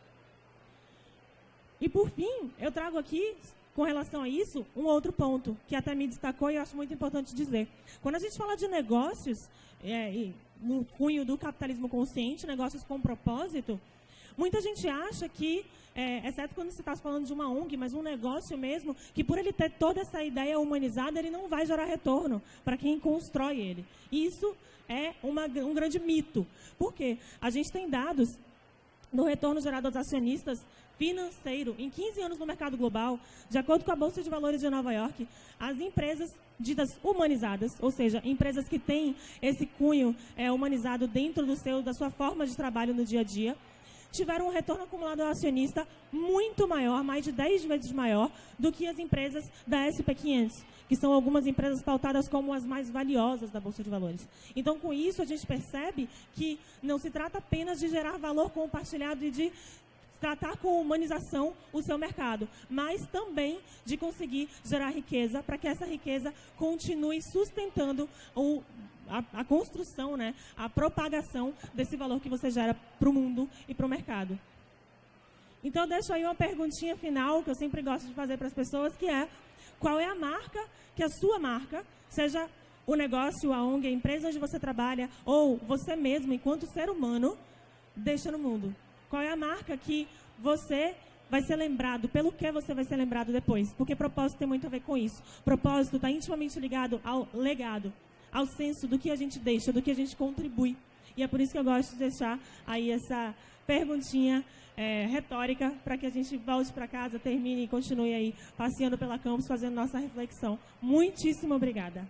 Speaker 9: E, por fim, eu trago aqui, com relação a isso, um outro ponto, que até me destacou e eu acho muito importante dizer. Quando a gente fala de negócios, é, e no cunho do capitalismo consciente, negócios com propósito, muita gente acha que, é, exceto quando você está falando de uma O N G, mas um negócio mesmo, que por ele ter toda essa ideia humanizada, ele não vai gerar retorno para quem constrói ele. E isso é uma, um grande mito. Por quê? A gente tem dados do retorno gerado aos acionistas financeiro em quinze anos no mercado global, de acordo com a Bolsa de Valores de Nova York, as empresas ditas humanizadas, ou seja, empresas que têm esse cunho é, humanizado dentro do seu, da sua forma de trabalho no dia a dia, tiveram um retorno acumulado ao acionista muito maior, mais de dez vezes maior, do que as empresas da S P quinhentos, que são algumas empresas pautadas como as mais valiosas da Bolsa de Valores. Então, com isso, a gente percebe que não se trata apenas de gerar valor compartilhado e de tratar com humanização o seu mercado, mas também de conseguir gerar riqueza, para que essa riqueza continue sustentando o A, a construção, né, a propagação desse valor que você gera para o mundo e para o mercado. Então, eu deixo aí uma perguntinha final, que eu sempre gosto de fazer para as pessoas, que é: qual é a marca, que a sua marca, seja o negócio, a O N G, a empresa onde você trabalha, ou você mesmo, enquanto ser humano, deixa no mundo? Qual é a marca que você vai ser lembrado, pelo que você vai ser lembrado depois? Porque propósito tem muito a ver com isso. Propósito está intimamente ligado ao legado, ao senso do que a gente deixa, do que a gente contribui. E é por isso que eu gosto de deixar aí essa perguntinha é, retórica, para que a gente volte para casa, termine e continue aí passeando pela campus, fazendo nossa reflexão. Muitíssimo obrigada.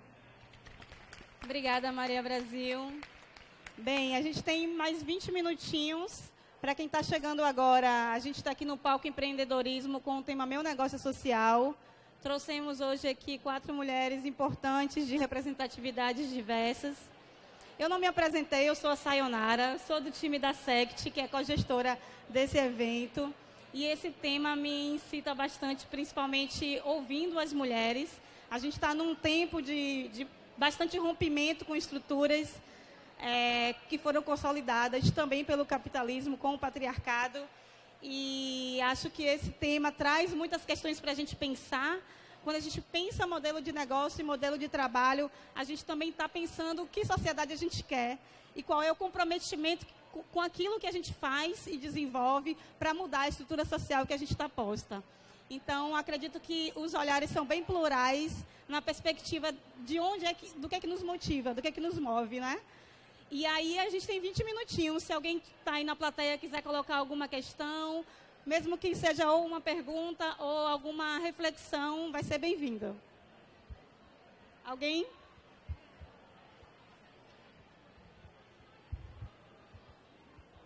Speaker 7: Obrigada, Maria Brasil. Bem, a gente tem mais vinte minutinhos. Para quem está chegando agora, a gente está aqui no Palco Empreendedorismo com o tema Meu Negócio Social. Trouxemos hoje aqui quatro mulheres importantes de representatividades diversas. Eu não me apresentei, eu sou a Sayonara, sou do time da SECT, que é cogestora desse evento. E esse tema me incita bastante, principalmente ouvindo as mulheres. A gente está num tempo de, de bastante rompimento com estruturas é, que foram consolidadas também pelo capitalismo, com o patriarcado. E acho que esse tema traz muitas questões para a gente pensar. Quando a gente pensa modelo de negócio e modelo de trabalho, a gente também está pensando que sociedade a gente quer e qual é o comprometimento com aquilo que a gente faz e desenvolve para mudar a estrutura social que a gente está posta. Então, acredito que os olhares são bem plurais na perspectiva de onde é que, do que é que nos motiva, do que é que nos move, né? E aí a gente tem vinte minutinhos, se alguém está aí na plateia quiser colocar alguma questão, mesmo que seja ou uma pergunta ou alguma reflexão, vai ser bem-vinda. Alguém?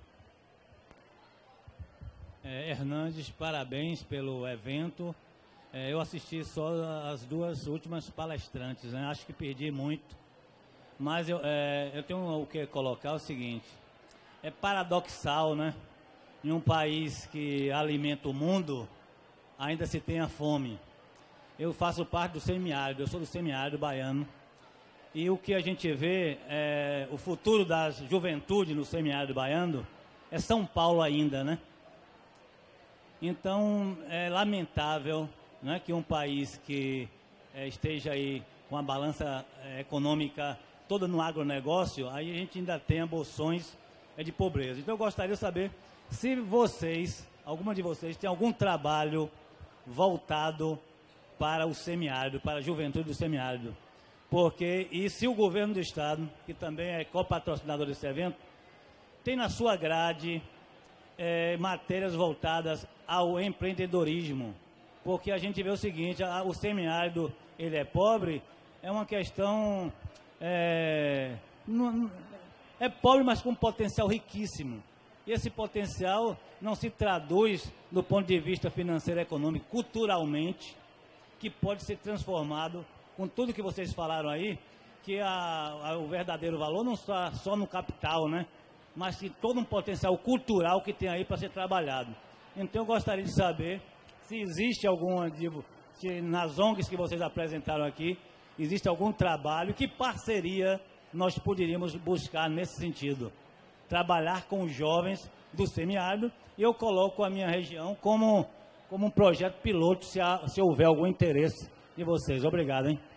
Speaker 10: É, Hernandes, parabéns pelo evento. É, eu assisti só as duas últimas palestrantes, né? Acho que perdi muito. Mas eu, é, eu tenho o que colocar o seguinte. É paradoxal, né? Em um país que alimenta o mundo, ainda se tenha fome. Eu faço parte do semiárido, eu sou do semiárido baiano. E o que a gente vê, é, o futuro da juventude no semiárido baiano é São Paulo ainda, né? Então, é lamentável, né, que um país que é, esteja aí com a balança é, econômica toda no agronegócio, aí a gente ainda tem bolsões é, de pobreza. Então, eu gostaria de saber se vocês, alguma de vocês, tem algum trabalho voltado para o semiárido, para a juventude do semiárido. Porque, e se o governo do Estado, que também é copatrocinador desse evento, tem na sua grade é, matérias voltadas ao empreendedorismo. Porque a gente vê o seguinte, a, o semiárido, ele é pobre, é uma questão... É, não, é pobre, mas com um potencial riquíssimo. E esse potencial não se traduz do ponto de vista financeiro, econômico, culturalmente, que pode ser transformado com tudo que vocês falaram aí, que a, a, o verdadeiro valor não está só no capital, né? Mas que todo um potencial cultural que tem aí para ser trabalhado. Então eu gostaria de saber se existe alguma, digo, se nas O N Gs que vocês apresentaram aqui, existe algum trabalho, que parceria nós poderíamos buscar nesse sentido. Trabalhar com os jovens do semiárido, e eu coloco a minha região como, como um projeto piloto, se, há, se houver algum interesse de vocês. Obrigado, hein?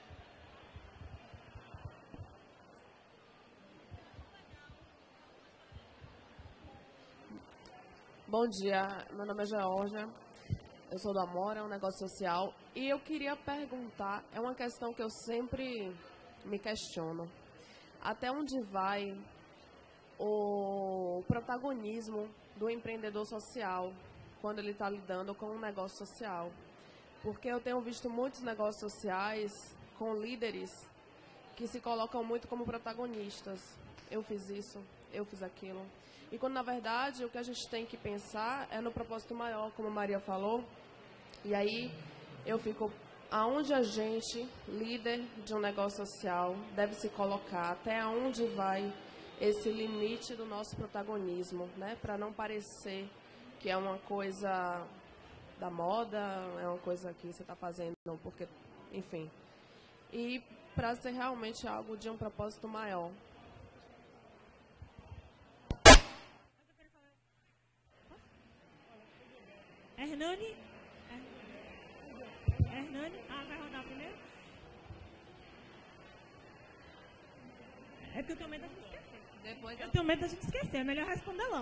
Speaker 11: Bom dia, meu nome é Georgia, eu sou do Amora, é um negócio social, e eu queria perguntar, é uma questão que eu sempre me questiono, até onde vai o protagonismo do empreendedor social quando ele está lidando com um negócio social? Porque eu tenho visto muitos negócios sociais com líderes que se colocam muito como protagonistas. Eu fiz isso, eu fiz aquilo. E quando, na verdade, o que a gente tem que pensar é no propósito maior, como a Maria falou. E aí eu fico, aonde a gente, líder de um negócio social, deve se colocar, até onde vai esse limite do nosso protagonismo, né? Para não parecer que é uma coisa da moda, é uma coisa que você está fazendo, porque, enfim. E para ser realmente algo de um propósito maior.
Speaker 9: Hernani? Hernani? Ah, vai rodar primeiro? É porque eu tenho medo da gente esquecer. Depois eu tenho medo da gente esquecer, é melhor responder logo.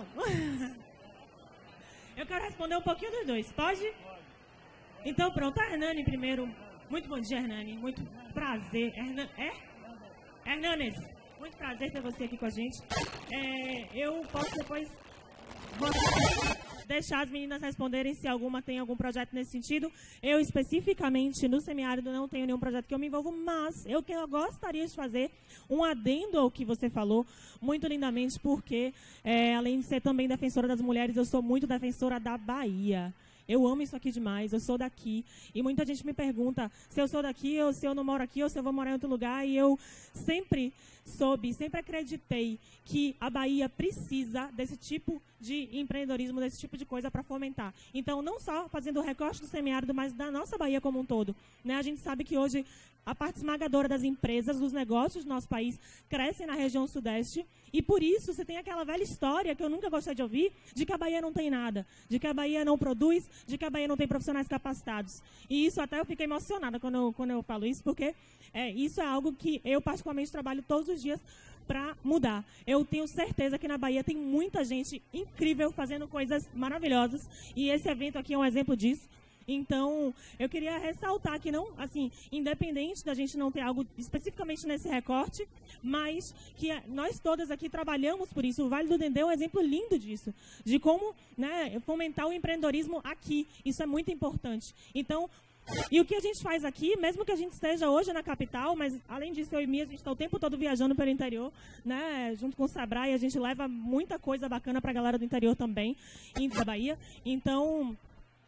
Speaker 9: Eu quero responder um pouquinho dos dois, pode? Então pronto, a Hernani primeiro. Muito bom dia, Hernani. Muito prazer. Hernan... É? Hernanes, muito prazer ter você aqui com a gente. É, eu posso depois... Vou deixar as meninas responderem se alguma tem algum projeto nesse sentido. Eu, especificamente, no semiárido, não tenho nenhum projeto que eu me envolvo, mas eu, que eu gostaria de fazer um adendo ao que você falou, muito lindamente, porque, é, além de ser também defensora das mulheres, eu sou muito defensora da Bahia. Eu amo isso aqui demais, eu sou daqui. E muita gente me pergunta se eu sou daqui, ou se eu não moro aqui, ou se eu vou morar em outro lugar. E eu sempre soube, sempre acreditei que a Bahia precisa desse tipo de empreendedorismo, desse tipo de coisa para fomentar. Então, não só fazendo o recorte do semiárido, mas da nossa Bahia como um todo. Né? A gente sabe que hoje a parte esmagadora das empresas, dos negócios do nosso país, crescem na região sudeste. E por isso você tem aquela velha história que eu nunca gostei de ouvir, de que a Bahia não tem nada, de que a Bahia não produz, de que a Bahia não tem profissionais capacitados. E isso até eu fiquei emocionada quando eu, quando eu falo isso, porque é, isso é algo que eu particularmente trabalho todos os dias para mudar. Eu tenho certeza que na Bahia tem muita gente incrível fazendo coisas maravilhosas, e esse evento aqui é um exemplo disso. Então, eu queria ressaltar que não, assim, independente da gente não ter algo especificamente nesse recorte, mas que nós todas aqui trabalhamos por isso. O Vale do Dendê é um exemplo lindo disso, de como, né, fomentar o empreendedorismo aqui. Isso é muito importante. Então, e o que a gente faz aqui, mesmo que a gente esteja hoje na capital, mas além disso, eu e Mia, a gente está o tempo todo viajando pelo interior, né, junto com o Sabrae, a gente leva muita coisa bacana para a galera do interior também, da Bahia. Então,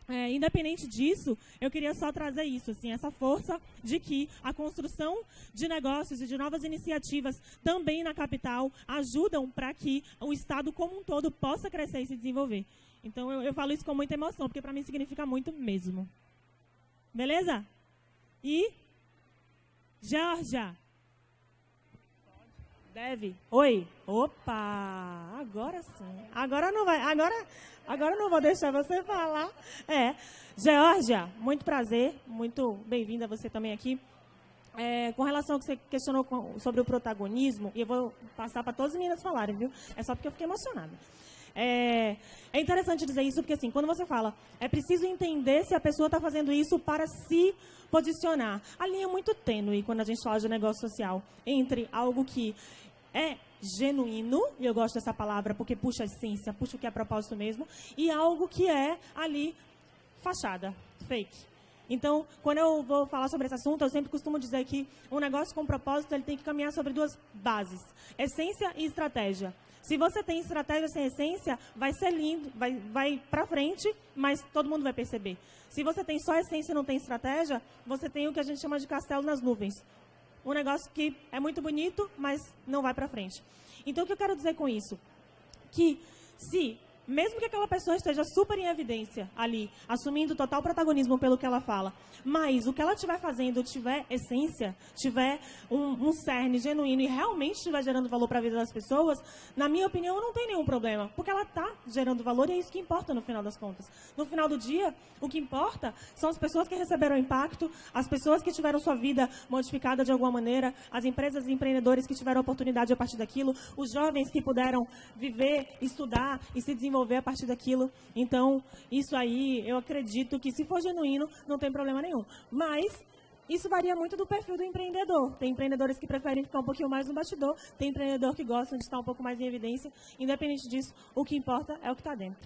Speaker 9: É, independente disso, eu queria só trazer isso, assim, essa força de que a construção de negócios e de novas iniciativas também na capital ajudam para que o Estado como um todo possa crescer e se desenvolver. Então, eu, eu falo isso com muita emoção, porque para mim significa muito mesmo. Beleza? E, Georgia. Deve. Oi. Opa, agora sim. Agora não vai, agora, agora não vou deixar você falar. É, Georgia, muito prazer, muito bem-vinda você também aqui. É, com relação ao que você questionou com, sobre o protagonismo, e eu vou passar para todas as meninas falarem, viu? É só porque eu fiquei emocionada. É, é interessante dizer isso porque, assim, quando você fala, é preciso entender se a pessoa está fazendo isso para se posicionar. A linha é muito tênue quando a gente fala de negócio social entre algo que é genuíno, e eu gosto dessa palavra porque puxa a essência, puxa o que é propósito mesmo, e algo que é ali fachada, fake. Então, quando eu vou falar sobre esse assunto, eu sempre costumo dizer que um negócio com propósito ele tem que caminhar sobre duas bases, essência e estratégia. Se você tem estratégia sem essência, vai ser lindo, vai, vai para frente, mas todo mundo vai perceber. Se você tem só essência e não tem estratégia, você tem o que a gente chama de castelo nas nuvens. Um negócio que é muito bonito, mas não vai para frente. Então, o que eu quero dizer com isso? Que se, mesmo que aquela pessoa esteja super em evidência ali, assumindo total protagonismo pelo que ela fala, mas o que ela estiver fazendo tiver essência, tiver um, um cerne genuíno e realmente estiver gerando valor para a vida das pessoas, na minha opinião, não tem nenhum problema, porque ela está gerando valor e é isso que importa no final das contas. No final do dia, o que importa são as pessoas que receberam impacto, as pessoas que tiveram sua vida modificada de alguma maneira, as empresas e empreendedores que tiveram oportunidade a partir daquilo, os jovens que puderam viver, estudar e se desenvolver a partir daquilo. Então, isso aí, eu acredito que se for genuíno, não tem problema nenhum. Mas isso varia muito do perfil do empreendedor. Tem empreendedores que preferem ficar um pouquinho mais no bastidor, tem empreendedor que gosta de estar um pouco mais em evidência. Independente disso, o que importa é o que está dentro.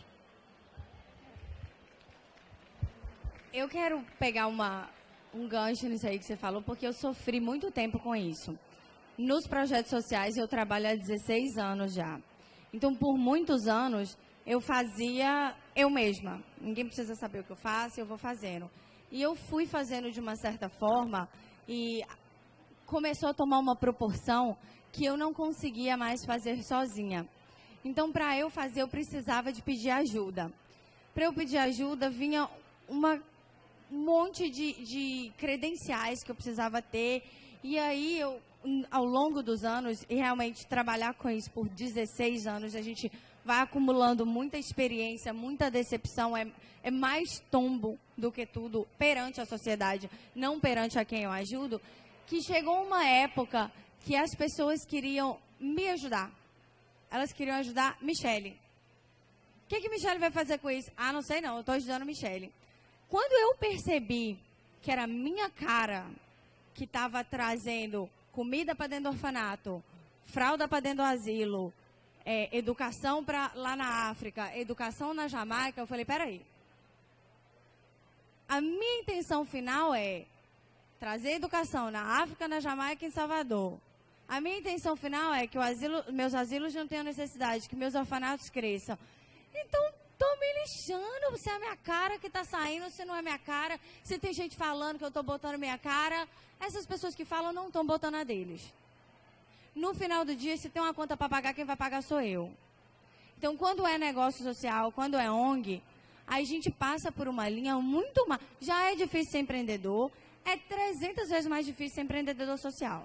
Speaker 6: Eu quero pegar uma, um gancho nisso aí que você falou, porque eu sofri muito tempo com isso. Nos projetos sociais, eu trabalho há dezesseis anos já. Então, por muitos anos, eu fazia eu mesma. Ninguém precisa saber o que eu faço, eu vou fazendo. E eu fui fazendo de uma certa forma e começou a tomar uma proporção que eu não conseguia mais fazer sozinha. Então, para eu fazer, eu precisava de pedir ajuda. Para eu pedir ajuda, vinha uma, um monte de, de credenciais que eu precisava ter. E aí, eu, ao longo dos anos, e realmente trabalhar com isso por dezesseis anos, a gente vai acumulando muita experiência, muita decepção, é, é mais tombo do que tudo perante a sociedade, não perante a quem eu ajudo, que chegou uma época que as pessoas queriam me ajudar. Elas queriam ajudar Michele. O que que Michele vai fazer com isso? Ah, não sei não, eu estou ajudando Michele. Quando eu percebi que era a minha cara que estava trazendo comida para dentro do orfanato, fralda para dentro do asilo, É, educação pra, lá na África, educação na Jamaica, eu falei, peraí. A minha intenção final é trazer educação na África, na Jamaica e em Salvador. A minha intenção final é que o asilo, meus asilos não tenham necessidade, que meus orfanatos cresçam. Então, tô me lixando se é a minha cara que tá saindo, se não é minha cara, se tem gente falando que eu tô botando minha cara. Essas pessoas que falam não estão botando a deles. No final do dia, se tem uma conta para pagar, quem vai pagar sou eu. Então, quando é negócio social, quando é O N G, a gente passa por uma linha muito mais... Já é difícil ser empreendedor, é trezentas vezes mais difícil ser empreendedor social.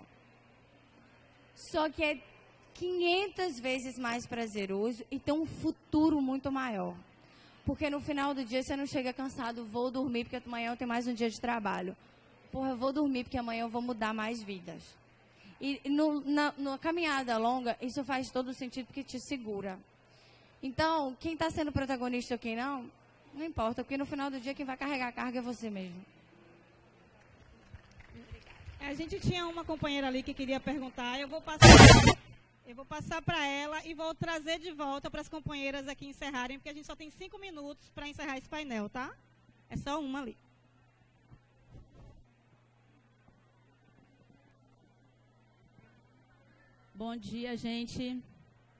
Speaker 6: Só que é quinhentas vezes mais prazeroso e tem um futuro muito maior. Porque no final do dia, você não chega cansado, vou dormir porque amanhã eu tenho mais um dia de trabalho. Porra, eu vou dormir porque amanhã eu vou mudar mais vidas. E no, na, na caminhada longa, isso faz todo sentido porque te segura. Então, quem está sendo protagonista ou quem não, não importa, porque no final do dia quem vai carregar a carga é você mesmo.
Speaker 1: A gente tinha uma companheira ali que queria perguntar, eu vou passar, eu vou passar para ela e vou trazer de volta para as companheiras aqui encerrarem, porque a gente só tem cinco minutos para encerrar esse painel, tá? É só uma ali.
Speaker 12: Bom dia, gente.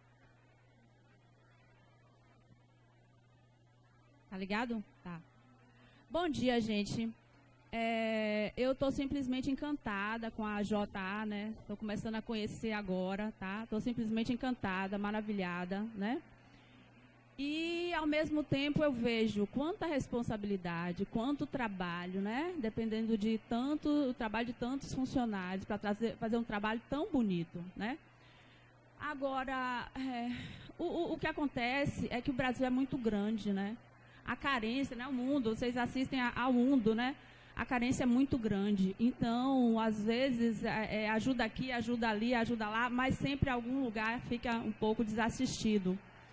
Speaker 12: Tá ligado? Tá. Bom dia, gente. É, eu estou simplesmente encantada com a J A, né? Estou começando a conhecer agora, tá? Estou simplesmente encantada, maravilhada, né? E, ao mesmo tempo, eu vejo quanta responsabilidade, quanto trabalho, né? Dependendo de tanto, o trabalho de tantos funcionários para fazer um trabalho tão bonito, né? Agora, é, o, o que acontece é que o Brasil é muito grande, né? A carência, né? O mundo, vocês assistem ao mundo, né? A carência é muito grande. Então, às vezes, é, é, ajuda aqui, ajuda ali, ajuda lá, mas sempre algum lugar fica um pouco desassistido.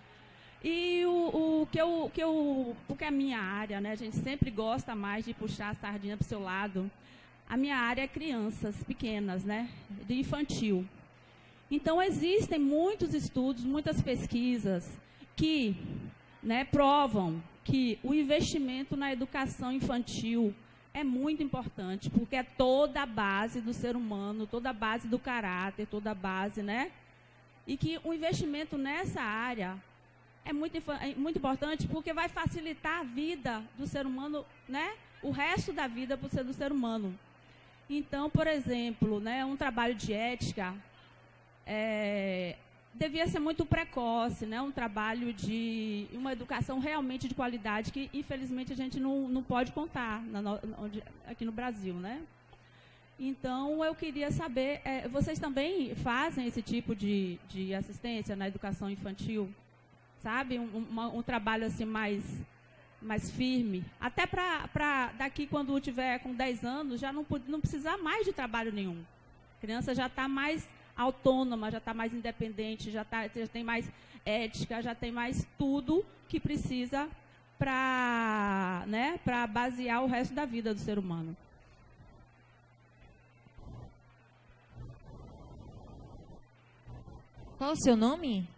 Speaker 12: E o, o que eu, que eu, porque a minha área, né, a gente sempre gosta mais de puxar a sardinha para o seu lado. A minha área é crianças pequenas, né, de infantil. Então, existem muitos estudos, muitas pesquisas que, né, provam que o investimento na educação infantil é muito importante, porque é toda a base do ser humano, toda a base do caráter, toda a base, né? E que o investimento nessa área é muito, é muito importante porque vai facilitar a vida do ser humano, né? O resto da vida para o ser do ser humano. Então, por exemplo, né, um trabalho de ética é, devia ser muito precoce, né? Um trabalho de uma educação realmente de qualidade que, infelizmente, a gente não, não pode contar na, onde, aqui no Brasil, né? Então, eu queria saber, é, vocês também fazem esse tipo de, de assistência na educação infantil? Sabe? Um, uma, um trabalho assim mais, mais firme. Até para daqui, quando tiver com dez anos, já não, não precisar mais de trabalho nenhum. A criança já está mais autônoma, já está mais independente, já, tá, já tem mais ética, já tem mais tudo que precisa para, né, para basear o resto da vida do ser humano.
Speaker 8: Qual o seu nome?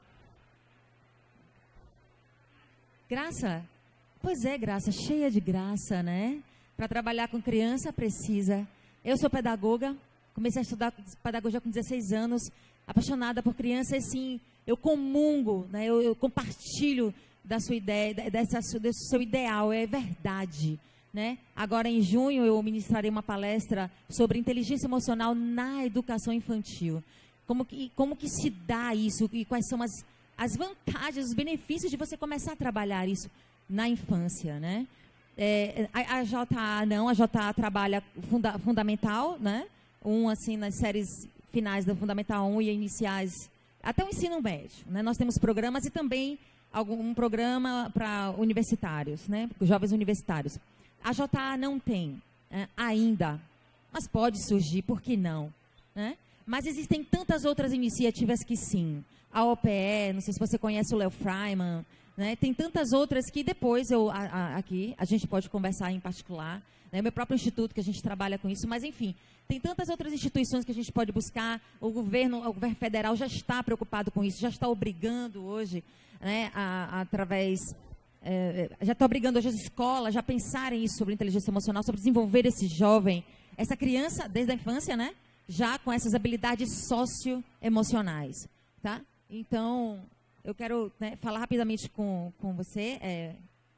Speaker 8: Graça? Pois é, Graça, cheia de graça, né? Para trabalhar com criança precisa. Eu sou pedagoga, comecei a estudar pedagogia com dezesseis anos, apaixonada por crianças, sim, eu comungo, né? eu, eu compartilho da sua ideia, dessa, desse seu ideal, é verdade. Né? Agora, em junho, eu ministrarei uma palestra sobre inteligência emocional na educação infantil. Como que, como que se dá isso e quais são as, as vantagens, os benefícios de você começar a trabalhar isso na infância, né? É, a, a J A não, a J A trabalha funda, fundamental, né? Um, assim, nas séries finais da Fundamental um e iniciais, até o ensino médio, né? Nós temos programas e também algum, um programa para universitários, né? Jovens universitários. A J A não tem, né, ainda, mas pode surgir, por que não? Né? Mas existem tantas outras iniciativas que sim. A O P E, não sei se você conhece o Léo Freiman, né? Tem tantas outras que depois eu, a, a, aqui, a gente pode conversar em particular. Né? Meu próprio instituto, que a gente trabalha com isso, mas enfim, tem tantas outras instituições que a gente pode buscar. O governo, o governo federal já está preocupado com isso, já está obrigando hoje, né, a, a, através... É, já está obrigando hoje as escolas já pensarem isso sobre inteligência emocional, sobre desenvolver esse jovem, essa criança, desde a infância, né? Já com essas habilidades socioemocionais, tá? Então, eu quero, né, falar rapidamente com, com você. É,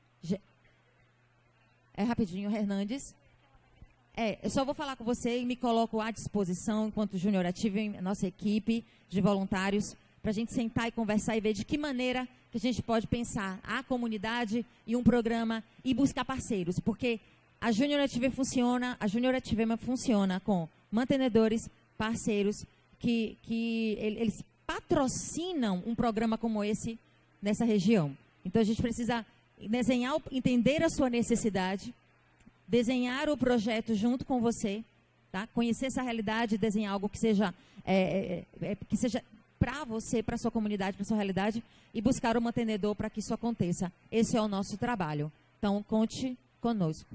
Speaker 8: é rapidinho, Hernandes. É, eu só vou falar com você e me coloco à disposição, enquanto Júnior Ativo, a nossa equipe de voluntários, para a gente sentar e conversar e ver de que maneira que a gente pode pensar a comunidade e um programa e buscar parceiros, porque a Júnior Ative funciona, a Júnior Ativema funciona com mantenedores, parceiros, que, que eles patrocinam um programa como esse nessa região. Então, a gente precisa desenhar, entender a sua necessidade, desenhar o projeto junto com você, tá? Conhecer essa realidade, desenhar algo que seja, é, é, que seja para você, para a sua comunidade, para a sua realidade, e buscar o mantenedor para que isso aconteça. Esse é o nosso trabalho. Então, conte conosco.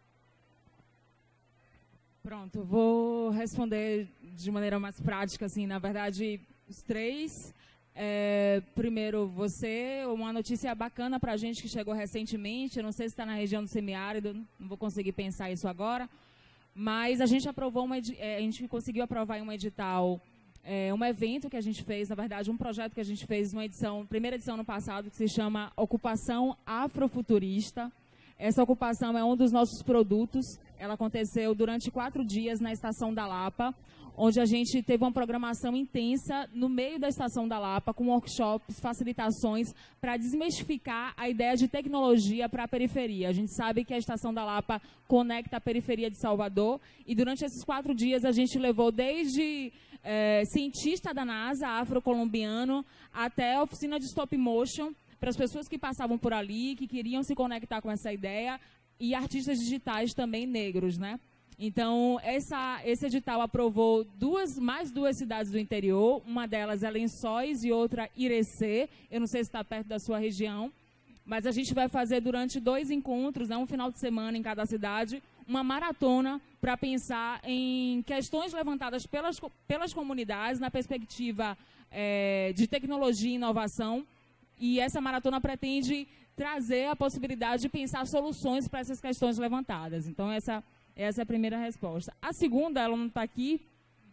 Speaker 5: Pronto, vou responder de maneira mais prática, assim, na verdade, os três. É, primeiro, você, uma notícia bacana para a gente que chegou recentemente, eu não sei se está na região do semiárido, não vou conseguir pensar isso agora, mas a gente aprovou uma, é, a gente conseguiu aprovar em um edital, é, um evento que a gente fez, na verdade, um projeto que a gente fez, uma edição, primeira edição no passado, que se chama Ocupação Afrofuturista. Essa ocupação é um dos nossos produtos. Ela aconteceu durante quatro dias na Estação da Lapa, onde a gente teve uma programação intensa no meio da Estação da Lapa, com workshops, facilitações, para desmistificar a ideia de tecnologia para a periferia. A gente sabe que a Estação da Lapa conecta a periferia de Salvador, e durante esses quatro dias a gente levou desde é, cientista da NASA, afro-colombiano, até a oficina de stop motion, para as pessoas que passavam por ali, que queriam se conectar com essa ideia, e artistas digitais também negros, né? Então, essa, esse edital aprovou duas, mais duas cidades do interior, uma delas é Lençóis e outra Irecê, eu não sei se está perto da sua região, mas a gente vai fazer durante dois encontros, né, um final de semana em cada cidade, uma maratona para pensar em questões levantadas pelas, pelas comunidades na perspectiva é, de tecnologia e inovação, e essa maratona pretende trazer a possibilidade de pensar soluções para essas questões levantadas. Então, essa... Essa é a primeira resposta. A segunda, ela não está aqui,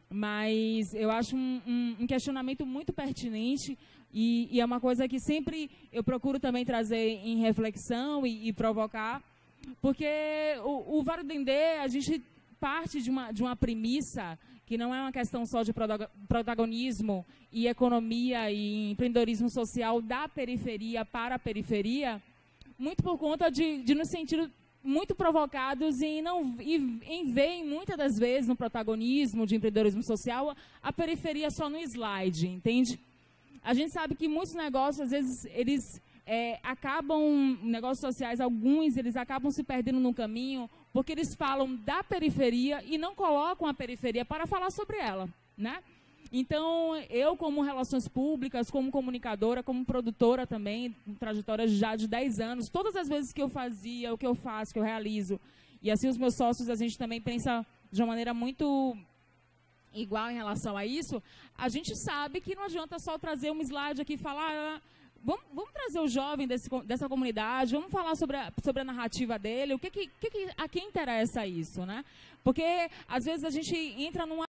Speaker 5: mas eu acho um, um, um questionamento muito pertinente e, e é uma coisa que sempre eu procuro também trazer em reflexão e, e provocar, porque o, o Vale do Dendê, a gente parte de uma, de uma premissa que não é uma questão só de protagonismo e economia e empreendedorismo social da periferia para a periferia, muito por conta de, de no sentido... muito provocados em, não, em, em ver, muitas das vezes, no protagonismo de empreendedorismo social, a periferia só no slide, entende? A gente sabe que muitos negócios, às vezes, eles é, acabam, negócios sociais, alguns, eles acabam se perdendo no caminho, porque eles falam da periferia e não colocam a periferia para falar sobre ela, né? Então, eu como relações públicas, como comunicadora, como produtora também, trajetória já de dez anos, todas as vezes que eu fazia, o que eu faço, que eu realizo, e assim os meus sócios, a gente também pensa de uma maneira muito igual em relação a isso, a gente sabe que não adianta só trazer um slide aqui e falar... Ah, vamos, vamos trazer o jovem desse, dessa comunidade, vamos falar sobre a, sobre a narrativa dele, o que que, que, que, a quem interessa isso, né? Porque, às vezes, a gente entra numa